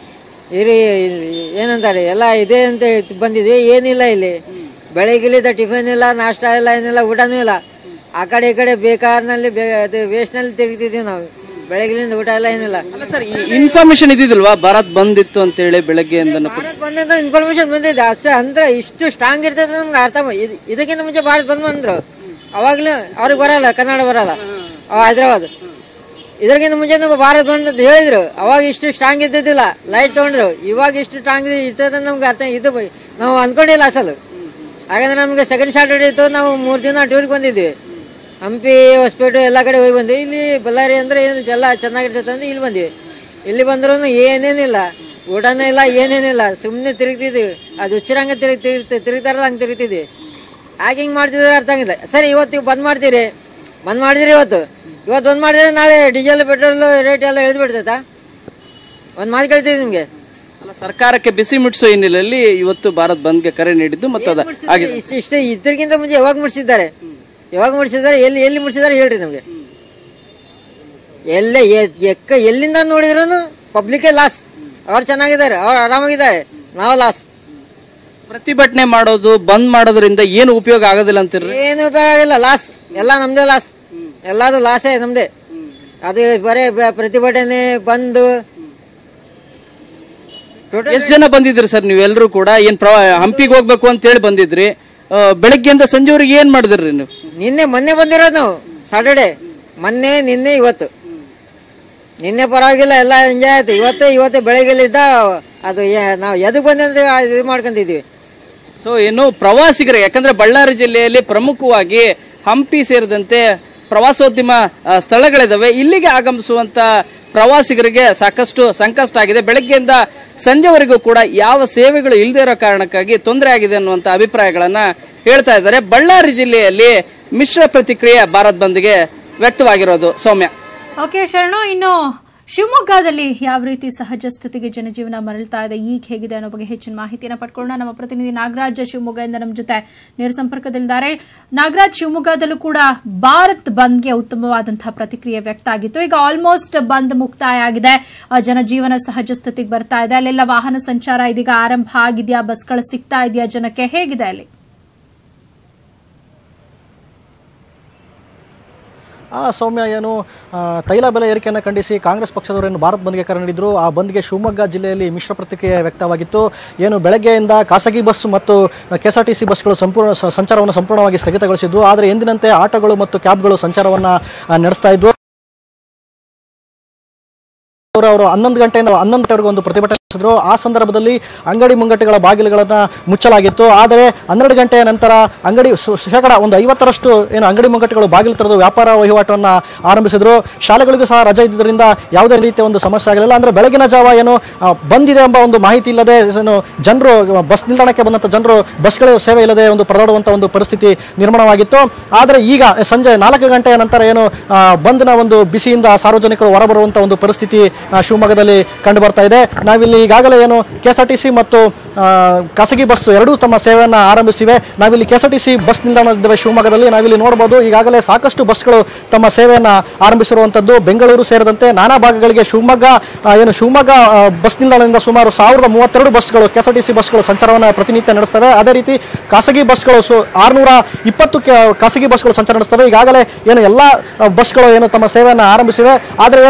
ಏನಂತಾರೆ ಎಲ್ಲ ಇದೆ ಅಂತ ಬಂದಿದ್ವಿ. ಏನಿಲ್ಲ ಇಲ್ಲಿ ಬೆಳಗ್ಗೆಲಿದ್ದ ಟಿಫಿನ್ ಇಲ್ಲ, ನಾಷ್ಟ ಇಲ್ಲ, ಏನಿಲ್ಲ, ಊಟನೂ ಇಲ್ಲ. ಆ ಕಡೆ ಈ ಕಡೆ ಬೇಕಾರ್ನಲ್ಲಿ ವೇಸ್ಟ್ನಲ್ಲಿ ತಿರುಗ್ತಿದ್ವಿ ನಾವು. ಬೆಳಗ್ಗೆಲಿಂದ ಊಟ ಎಲ್ಲ ಏನಿಲ್ಲ. ಸರ್ ಇನ್ಫಾರ್ಮೇಶನ್ ಇದ್ದಿಲ್ವಾ ಭಾರತ್ ಬಂದಿತ್ತು ಅಂತ ಹೇಳಿ? ಬೆಳಗ್ಗೆಯಿಂದ ಭಾರತ್ ಬಂದ ಇನ್ಫಾರ್ಮೇಶನ್ ಬಂದಿದೆ ಅಷ್ಟೇ. ಅಂದ್ರೆ ಇಷ್ಟು ಸ್ಟ್ರಾಂಗ್ ಇರ್ತದೆ ನಮ್ಗೆ ಅರ್ಥ. ಇದಕ್ಕಿಂತ ಮುಂಚೆ ಭಾರತ್ ಬಂದ್ ಬಂದ್ರು, ಅವಾಗ್ಲೂ ಅವ್ರಿಗೆ ಬರಲ್ಲ, ಕನ್ನಡ ಬರಲ್ಲ, ಹೈದರಾಬಾದ್. ಇದ್ರಗಿಂತ ಮುಂಚೆ ಭಾರತ್ ಬಂದ್ ಅಂತ ಹೇಳಿದ್ರು, ಅವಾಗ ಇಷ್ಟು ಸ್ಟ್ರಾಂಗ್ ಇದ್ದಿದ್ದಿಲ್ಲ. ಲೈಟ್ ತಗೊಂಡ್ರು, ಇವಾಗ ಇಷ್ಟು ಸ್ಟ್ರಾಂಗ್ ಇರ್ತದೆ ನಮ್ಗೆ ಅರ್ಥ. ಇದು ನಾವು ಅಂದ್ಕೊಂಡಿಲ್ಲ ಅಸಲು. ಹಾಗಂದ್ರೆ ನಮ್ಗೆ ಸೆಕೆಂಡ್ ಸ್ಯಾಟರ್ಡೇ ಇತ್ತು, ನಾವು 3 ದಿನ ಟೂರ್ಗೆ ಬಂದಿದ್ವಿ. ಹಂಪಿ, ಹೊಸಪೇಟೆ ಎಲ್ಲ ಕಡೆ ಹೋಗಿ ಬಂದ್ವಿ. ಇಲ್ಲಿ ಬಳ್ಳಾರಿ ಅಂದ್ರೆ ಎಲ್ಲ ಚೆನ್ನಾಗಿರ್ತೈತೆ ಅಂದ್ರೆ ಇಲ್ಲಿ ಬಂದ್ವಿ. ಇಲ್ಲಿ ಬಂದ್ರೂ ಏನೇನಿಲ್ಲ, ಊಟನೇ ಇಲ್ಲ, ಏನೇನಿಲ್ಲ, ಸುಮ್ಮನೆ ತಿರುಗ್ತಿದ್ವಿ. ಅದು ಹುಚ್ಚಿರಂಗೆ ತಿರುಗ್ತಾರಲ್ಲ ಹಂಗೆ ತಿರುಗ್ತಿದ್ವಿ. ಹಾಗೆ ಹಿಂಗೆ ಮಾಡ್ತಿದ್ರೆ ಅರ್ಥ ಆಗಿಲ್ಲ. ಸರಿ ಇವತ್ತು ಬಂದ್ ಮಾಡಿದಿರಿ ಇವತ್ತು ಬಂದ್ ಮಾಡಿದ್ರೆ ನಾಳೆ ಡೀಸೆಲ್ ಪೆಟ್ರೋಲ್ ರೇಟ್ ಎಲ್ಲ ಇಳಿದು ಬಿಡ್ತೈತಾ? ಒಂದು ಮಾತು ಕೇಳ್ತೀವಿ ನಿಮಗೆ. ಅಲ್ಲ, ಸರ್ಕಾರಕ್ಕೆ ಬಿಸಿ ಮುಟ್ಟಿಸೋ ಹಿನ್ನೆಲೆಯಲ್ಲಿ ಇವತ್ತು ಭಾರತ್ ಬಂದ್ಗೆ ಕರೆ ನೀಡಿದ್ದು. ಮತ್ತು ಇಷ್ಟೇ ಇದಕ್ಕಿಂತ ಮುಂಚೆ ಯಾವಾಗ ಮುಟ್ಟಿಸಿದ್ದಾರೆ? ಎಲ್ಲಿ ಮುಟ್ಟಿಸಿದ್ದಾರೆ ಹೇಳ್ರಿ ನಮಗೆ. ಎಲ್ಲಿಂದ ನೋಡಿದ್ರು ಪಬ್ಲಿಕ್ ಲಾಸ್. ಅವ್ರು ಚೆನ್ನಾಗಿದ್ದಾರೆ, ಅವ್ರು ಆರಾಮಾಗಿದ್ದಾರೆ, ನಾವು ಲಾಸ್. ಪ್ರತಿಭಟನೆ ಮಾಡೋದು, ಬಂದ್ ಮಾಡೋದ್ರಿಂದ ಏನು ಉಪಯೋಗ ಆಗೋದಿಲ್ಲ ಅಂತೀರಿ? ಏನು ಉಪಯೋಗ ಆಗಿಲ್ಲ, ಲಾಸ್. ಎಲ್ಲ ನಮ್ದೇ ಲಾಸ್, ಎಲ್ಲಾದು ಲಾಸೇ ನಮ್ದೇ. ಅದು ಬರೇ ಪ್ರತಿಭಟನೆ ಬಂದು. ಎಷ್ಟು ಜನ ಬಂದಿದ್ರಿ ಸರ್ ನೀವೆಲ್ಲರೂ ಕೂಡ? ಏನ್ ಹಂಪಿಗೆ ಹೋಗ್ಬೇಕು ಅಂತ ಹೇಳಿ ಬಂದಿದ್ರಿ? ಬೆಳಗ್ಗೆಯಿಂದ ಸಂಜೆವರೆಗೆ ಏನ್ ಮಾಡಿದ್ರಿ ನೀವು? ಮೊನ್ನೆ ಬಂದಿರೋದು ನಾವು. ಸಾಟರ್ಡೆ ನಿನ್ನೆ ಇವತ್ತು. ನಿನ್ನೆ ಪರವಾಗಿಲ್ಲ, ಎಲ್ಲ ಎಂಜಾಯ್ ಆಯ್ತು. ಇವತ್ತೇ ಬೆಳಗ್ಗೆಲಿದ್ದ ಅದು ನಾವು ಎದಕ್ ಬಂದಂತ ಇದು ಮಾಡ್ಕೊಂತಿದ್ವಿ. ಸೊ ಏನು ಪ್ರವಾಸಿಗರಿಗೆ, ಯಾಕಂದ್ರೆ ಬಳ್ಳಾರಿ ಜಿಲ್ಲೆಯಲ್ಲಿ ಪ್ರಮುಖವಾಗಿ ಹಂಪಿ ಸೇರಿದಂತೆ ಪ್ರವಾಸೋದ್ಯಮ ಸ್ಥಳಗಳಿದಾವೆ. ಇಲ್ಲಿಗೆ ಆಗಮಿಸುವಂತ ಪ್ರವಾಸಿಗರಿಗೆ ಸಾಕಷ್ಟು ಸಂಕಷ್ಟ ಆಗಿದೆ. ಬೆಳಗ್ಗೆಯಿಂದ ಸಂಜೆವರೆಗೂ ಕೂಡ ಯಾವ ಸೇವೆಗಳು ಇಲ್ಲದೆ ಇರೋ ಕಾರಣಕ್ಕಾಗಿ ತೊಂದರೆ ಆಗಿದೆ ಅನ್ನುವಂತ ಅಭಿಪ್ರಾಯಗಳನ್ನ ಹೇಳ್ತಾ ಇದ್ದಾರೆ. ಬಳ್ಳಾರಿ ಜಿಲ್ಲೆಯಲ್ಲಿ ಮಿಶ್ರ ಪ್ರತಿಕ್ರಿಯೆ ಭಾರತ್ ಬಂದ್ಗೆ ವ್ಯಕ್ತವಾಗಿರೋದು. ಸೌಮ್ಯ. ಓಕೆ ಶರಣು, ಇನ್ನು ಶಿವಮೊಗ್ಗದಲ್ಲಿ ಯಾವ ರೀತಿ ಸಹಜ ಸ್ಥಿತಿಗೆ ಜನಜೀವನ ಮರಳ್ತಾ ಇದೆ, ಈಗ ಹೇಗಿದೆ ಅನ್ನೋ ಬಗ್ಗೆ ಹೆಚ್ಚಿನ ಮಾಹಿತಿಯನ್ನು ಪಡ್ಕೊಳ್ಳೋಣ. ನಮ್ಮ ಪ್ರತಿನಿಧಿ ನಾಗರಾಜ್ ಶಿವಮೊಗ್ಗದಿಂದ ನಮ್ಮ ಜೊತೆ ನೇರ ಸಂಪರ್ಕದಲ್ಲಿದ್ದಾರೆ. ನಾಗರಾಜ್, ಶಿವಮೊಗ್ಗದಲ್ಲೂ ಕೂಡ ಭಾರತ್ ಬಂದ್ಗೆ ಉತ್ತಮವಾದಂತಹ ಪ್ರತಿಕ್ರಿಯೆ ವ್ಯಕ್ತ ಆಗಿತ್ತು. ಈಗ ಆಲ್ಮೋಸ್ಟ್ ಬಂದ್ ಮುಕ್ತಾಯ ಆಗಿದೆ, ಜನಜೀವನ ಸಹಜ ಸ್ಥಿತಿಗೆ ಬರ್ತಾ ಇದೆ. ಅಲ್ಲೆಲ್ಲ ವಾಹನ ಸಂಚಾರ ಇದೀಗ ಆರಂಭ ಆಗಿದೆಯಾ? ಬಸ್ಗಳು ಸಿಗ್ತಾ ಇದೆಯಾ ಜನಕ್ಕೆ? ಹೇಗಿದೆ ಅಲ್ಲಿ? ಸೌಮ್ಯ, ಏನು ತೈಲ ಬೆಲೆ ಏರಿಕೆಯನ್ನು ಖಂಡಿಸಿ ಕಾಂಗ್ರೆಸ್ ಪಕ್ಷದವರೇನು ಭಾರತ್ ಬಂದ್ಗೆ ಕರೆ ನೀಡಿದ್ರು. ಆ ಬಂದ್ಗೆ ಶಿವಮೊಗ್ಗ ಜಿಲ್ಲೆಯಲ್ಲಿ ಮಿಶ್ರ ಪ್ರತಿಕ್ರಿಯೆ ವ್ಯಕ್ತವಾಗಿತ್ತು. ಏನು ಬೆಳಗ್ಗೆಯಿಂದ ಖಾಸಗಿ ಬಸ್ ಮತ್ತು ಕೆಎಸ್ಆರ್ಟಿಸಿ ಬಸ್ಗಳು ಸಂಚಾರವನ್ನು ಸಂಪೂರ್ಣವಾಗಿ ಸ್ಥಗಿತಗೊಳಿಸಿದ್ವು. ಆದರೆ ಎಂದಿನಂತೆ ಆಟೋಗಳು ಮತ್ತು ಕ್ಯಾಬ್ಗಳು ಸಂಚಾರವನ್ನು ನಡೆಸ್ತಾ ಇದ್ವು. ಅವರು 11 ಗಂಟೆಯಿಂದ 11 ಒಂದು ಪ್ರತಿಭಟನೆ ನಡೆಸಿದ್ರು. ಆ ಸಂದರ್ಭದಲ್ಲಿ ಅಂಗಡಿ ಮುಂಗಟ್ಟುಗಳ ಬಾಗಿಲುಗಳನ್ನು ಮುಚ್ಚಲಾಗಿತ್ತು. ಆದರೆ 12 ಗಂಟೆಯ ನಂತರ ಅಂಗಡಿ ಶೇಕಡ 50% ಏನು ಅಂಗಡಿ ಮುಂಗಟ್ಟುಗಳು ಬಾಗಿಲು ತೆರೆದು ವ್ಯಾಪಾರ ವಹಿವಾಟನ್ನು ಆರಂಭಿಸಿದ್ರು. ಶಾಲೆಗಳಿಗೂ ಸಹ ರಜೆ ಇದ್ದಿದ್ದರಿಂದ ಯಾವುದೇ ರೀತಿಯ ಒಂದು ಸಮಸ್ಯೆ ಆಗಲಿಲ್ಲ. ಅಂದರೆ ಬೆಳಗಿನ ಜಾವ ಏನು ಬಂದಿದೆ ಎಂಬ ಒಂದು ಮಾಹಿತಿ ಇಲ್ಲದೆ ಏನು ಜನರು ಬಸ್ ನಿಲ್ದಾಣಕ್ಕೆ ಬಂದಂಥ ಜನರು ಬಸ್ಗಳ ಸೇವೆ ಇಲ್ಲದೆ ಒಂದು ಪರದಾಡುವಂಥ ಒಂದು ಪರಿಸ್ಥಿತಿ ನಿರ್ಮಾಣವಾಗಿತ್ತು. ಆದರೆ ಈಗ ಸಂಜೆ 4 ಗಂಟೆಯ ನಂತರ ಏನು ಬಂದ್ನ ಒಂದು ಬಿಸಿಯಿಂದ ಸಾರ್ವಜನಿಕರು ಹೊರಬರುವಂಥ ಒಂದು ಪರಿಸ್ಥಿತಿ ಶಿವಮೊಗ್ಗದಲ್ಲಿ ಕಂಡು ಬರ್ತಾ ಇದೆ. ನಾವಿಲ್ಲಿ ಈಗಾಗಲೇ ಏನು ಕೆಎಸ್ಆರ್ಟಿಸಿ ಮತ್ತು ಖಾಸಗಿ ಬಸ್ ಎರಡೂ ತಮ್ಮ ಸೇವೆಯನ್ನು ಆರಂಭಿಸಿವೆ. ನಾವಿಲ್ಲಿ ಕೆಎಸ್ಆರ್ಟಿಸಿ ಬಸ್ ನಿಲ್ದಾಣದಿದ್ದೇವೆ ಶಿವಮೊಗ್ಗದಲ್ಲಿ. ನಾವಿಲ್ಲಿ ನೋಡಬಹುದು ಈಗಾಗಲೇ ಸಾಕಷ್ಟು ಬಸ್ಗಳು ತಮ್ಮ ಸೇವೆಯನ್ನು ಆರಂಭಿಸಿರುವಂಥದ್ದು. ಬೆಂಗಳೂರು ಸೇರಿದಂತೆ ನಾನಾ ಭಾಗಗಳಿಗೆ ಶಿವಮೊಗ್ಗ ಬಸ್ ನಿಲ್ದಾಣದಿಂದ ಸುಮಾರು 1032 ಬಸ್ಗಳು ಕೆಎಸ್ಆರ್ಟಿಸಿ ಬಸ್ಗಳು ಸಂಚಾರವನ್ನು ಪ್ರತಿನಿತ್ಯ ನಡೆಸ್ತವೆ. ಅದೇ ರೀತಿ ಖಾಸಗಿ ಬಸ್ಗಳು 620 ಖಾಸಗಿ ಬಸ್ಗಳು ಸಂಚಾರ ನಡೆಸ್ತವೆ. ಈಗಾಗಲೇ ಏನು ಎಲ್ಲ ಬಸ್ಗಳು ಏನು ತಮ್ಮ ಸೇವೆಯನ್ನು ಆರಂಭಿಸಿವೆ. ಆದರೆ ಏನು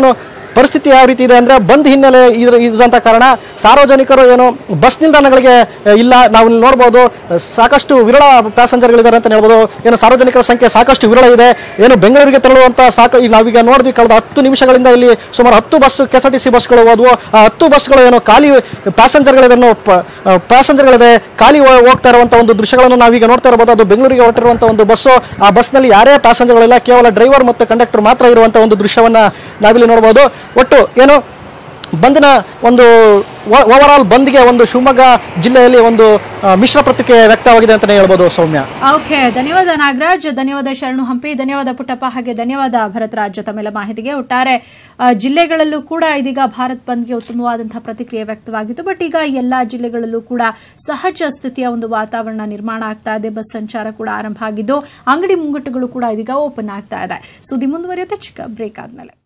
ಪರಿಸ್ಥಿತಿ ಯಾವ ರೀತಿ ಇದೆ ಅಂದ್ರೆ ಬಂದ್ ಹಿನ್ನೆಲೆ ಇದಂತ ಕಾರಣ ಸಾರ್ವಜನಿಕರು ಏನು ಬಸ್ ನಿಲ್ದಾಣಗಳಿಗೆ ಇಲ್ಲ. ನಾವು ನೋಡಬಹುದು ಸಾಕಷ್ಟು ವಿರಳ ಪ್ಯಾಸೆಂಜರ್ಗಳಿದ್ದಾರೆ ಅಂತ ಹೇಳ್ಬೋದು. ಏನು ಸಾರ್ವಜನಿಕರ ಸಂಖ್ಯೆ ಸಾಕಷ್ಟು ವಿರಳ ಇದೆ. ಏನು ಬೆಂಗಳೂರಿಗೆ ತೆರಳುವಂತ ನಾವೀಗ ನೋಡಿದ್ವಿ ಕಳೆದ 10 ನಿಮಿಷಗಳಿಂದ ಇಲ್ಲಿ ಸುಮಾರು 10 ಬಸ್ KSRTC ಬಸ್ಗಳು ಹೋದವು. ಆ 10 ಬಸ್ಗಳು ಏನು ಖಾಲಿ ಪ್ಯಾಸೆಂಜರ್ಗಳಿದೆ ಖಾಲಿ ಹೋಗ್ತಾ ಇರುವಂತಹ ಒಂದು ದೃಶ್ಯಗಳನ್ನು ನಾವೀಗ ನೋಡ್ತಾ ಇರಬಹುದು. ಅದು ಬೆಂಗಳೂರಿಗೆ ಹೊರಟಿರುವಂತಹ ಒಂದು ಬಸ್ಸು. ಆ ಬಸ್ನಲ್ಲಿ ಯಾರೇ ಪ್ಯಾಸೆಂಜರ್ಗಳಿಲ್ಲ, ಕೇವಲ ಡ್ರೈವರ್ ಮತ್ತು ಕಂಡಕ್ಟರ್ ಮಾತ್ರ ಇರುವಂತಹ ಒಂದು ದೃಶ್ಯವನ್ನ ನಾವಿಲ್ಲಿ ನೋಡಬಹುದು. ಒಟ್ಟು ಏನು ಬಂದ್ನ ಒಂದು ಓವರ್ ಆಲ್ ಬಂದ್ಗೆ ಒಂದು ಶಿವಮೊಗ್ಗ ಜಿಲ್ಲೆಯಲ್ಲಿ ಒಂದು ಮಿಶ್ರ ಪ್ರತಿಕ್ರಿಯೆ ವ್ಯಕ್ತವಾಗಿದೆ ಅಂತಾನೆ ಹೇಳ್ಬೋದು ಸೌಮ್ಯ. ಓಕೆ, ಧನ್ಯವಾದ ನಾಗರಾಜ್, ಧನ್ಯವಾದ ಶರಣು ಹಂಪಿ, ಧನ್ಯವಾದ ಪುಟ್ಟಪ್ಪ, ಹಾಗೆ ಧನ್ಯವಾದ ಭರತರಾಜ್ ತಮ್ಮೆಲ್ಲ ಮಾಹಿತಿಗೆ. ಒಟ್ಟಾರೆ ಜಿಲ್ಲೆಗಳಲ್ಲೂ ಕೂಡ ಇದೀಗ ಭಾರತ್ ಬಂದ್ಗೆ ಉತ್ತಮವಾದಂತಹ ಪ್ರತಿಕ್ರಿಯೆ ವ್ಯಕ್ತವಾಗಿತ್ತು. ಬಟ್ ಈಗ ಎಲ್ಲಾ ಜಿಲ್ಲೆಗಳಲ್ಲೂ ಕೂಡ ಸಹಜ ಸ್ಥಿತಿಯ ಒಂದು ವಾತಾವರಣ ನಿರ್ಮಾಣ ಆಗ್ತಾ ಇದೆ. ಬಸ್ ಸಂಚಾರ ಕೂಡ ಆರಂಭ ಆಗಿದ್ದು ಅಂಗಡಿ ಮುಂಗಟ್ಟುಗಳು ಕೂಡ ಇದೀಗ ಓಪನ್ ಆಗ್ತಾ ಇದೆ. ಸುದ್ದಿ ಮುಂದುವರಿಯುತ್ತೆ ಚಿಕ್ಕ ಬ್ರೇಕ್ ಆದ್ಮೇಲೆ.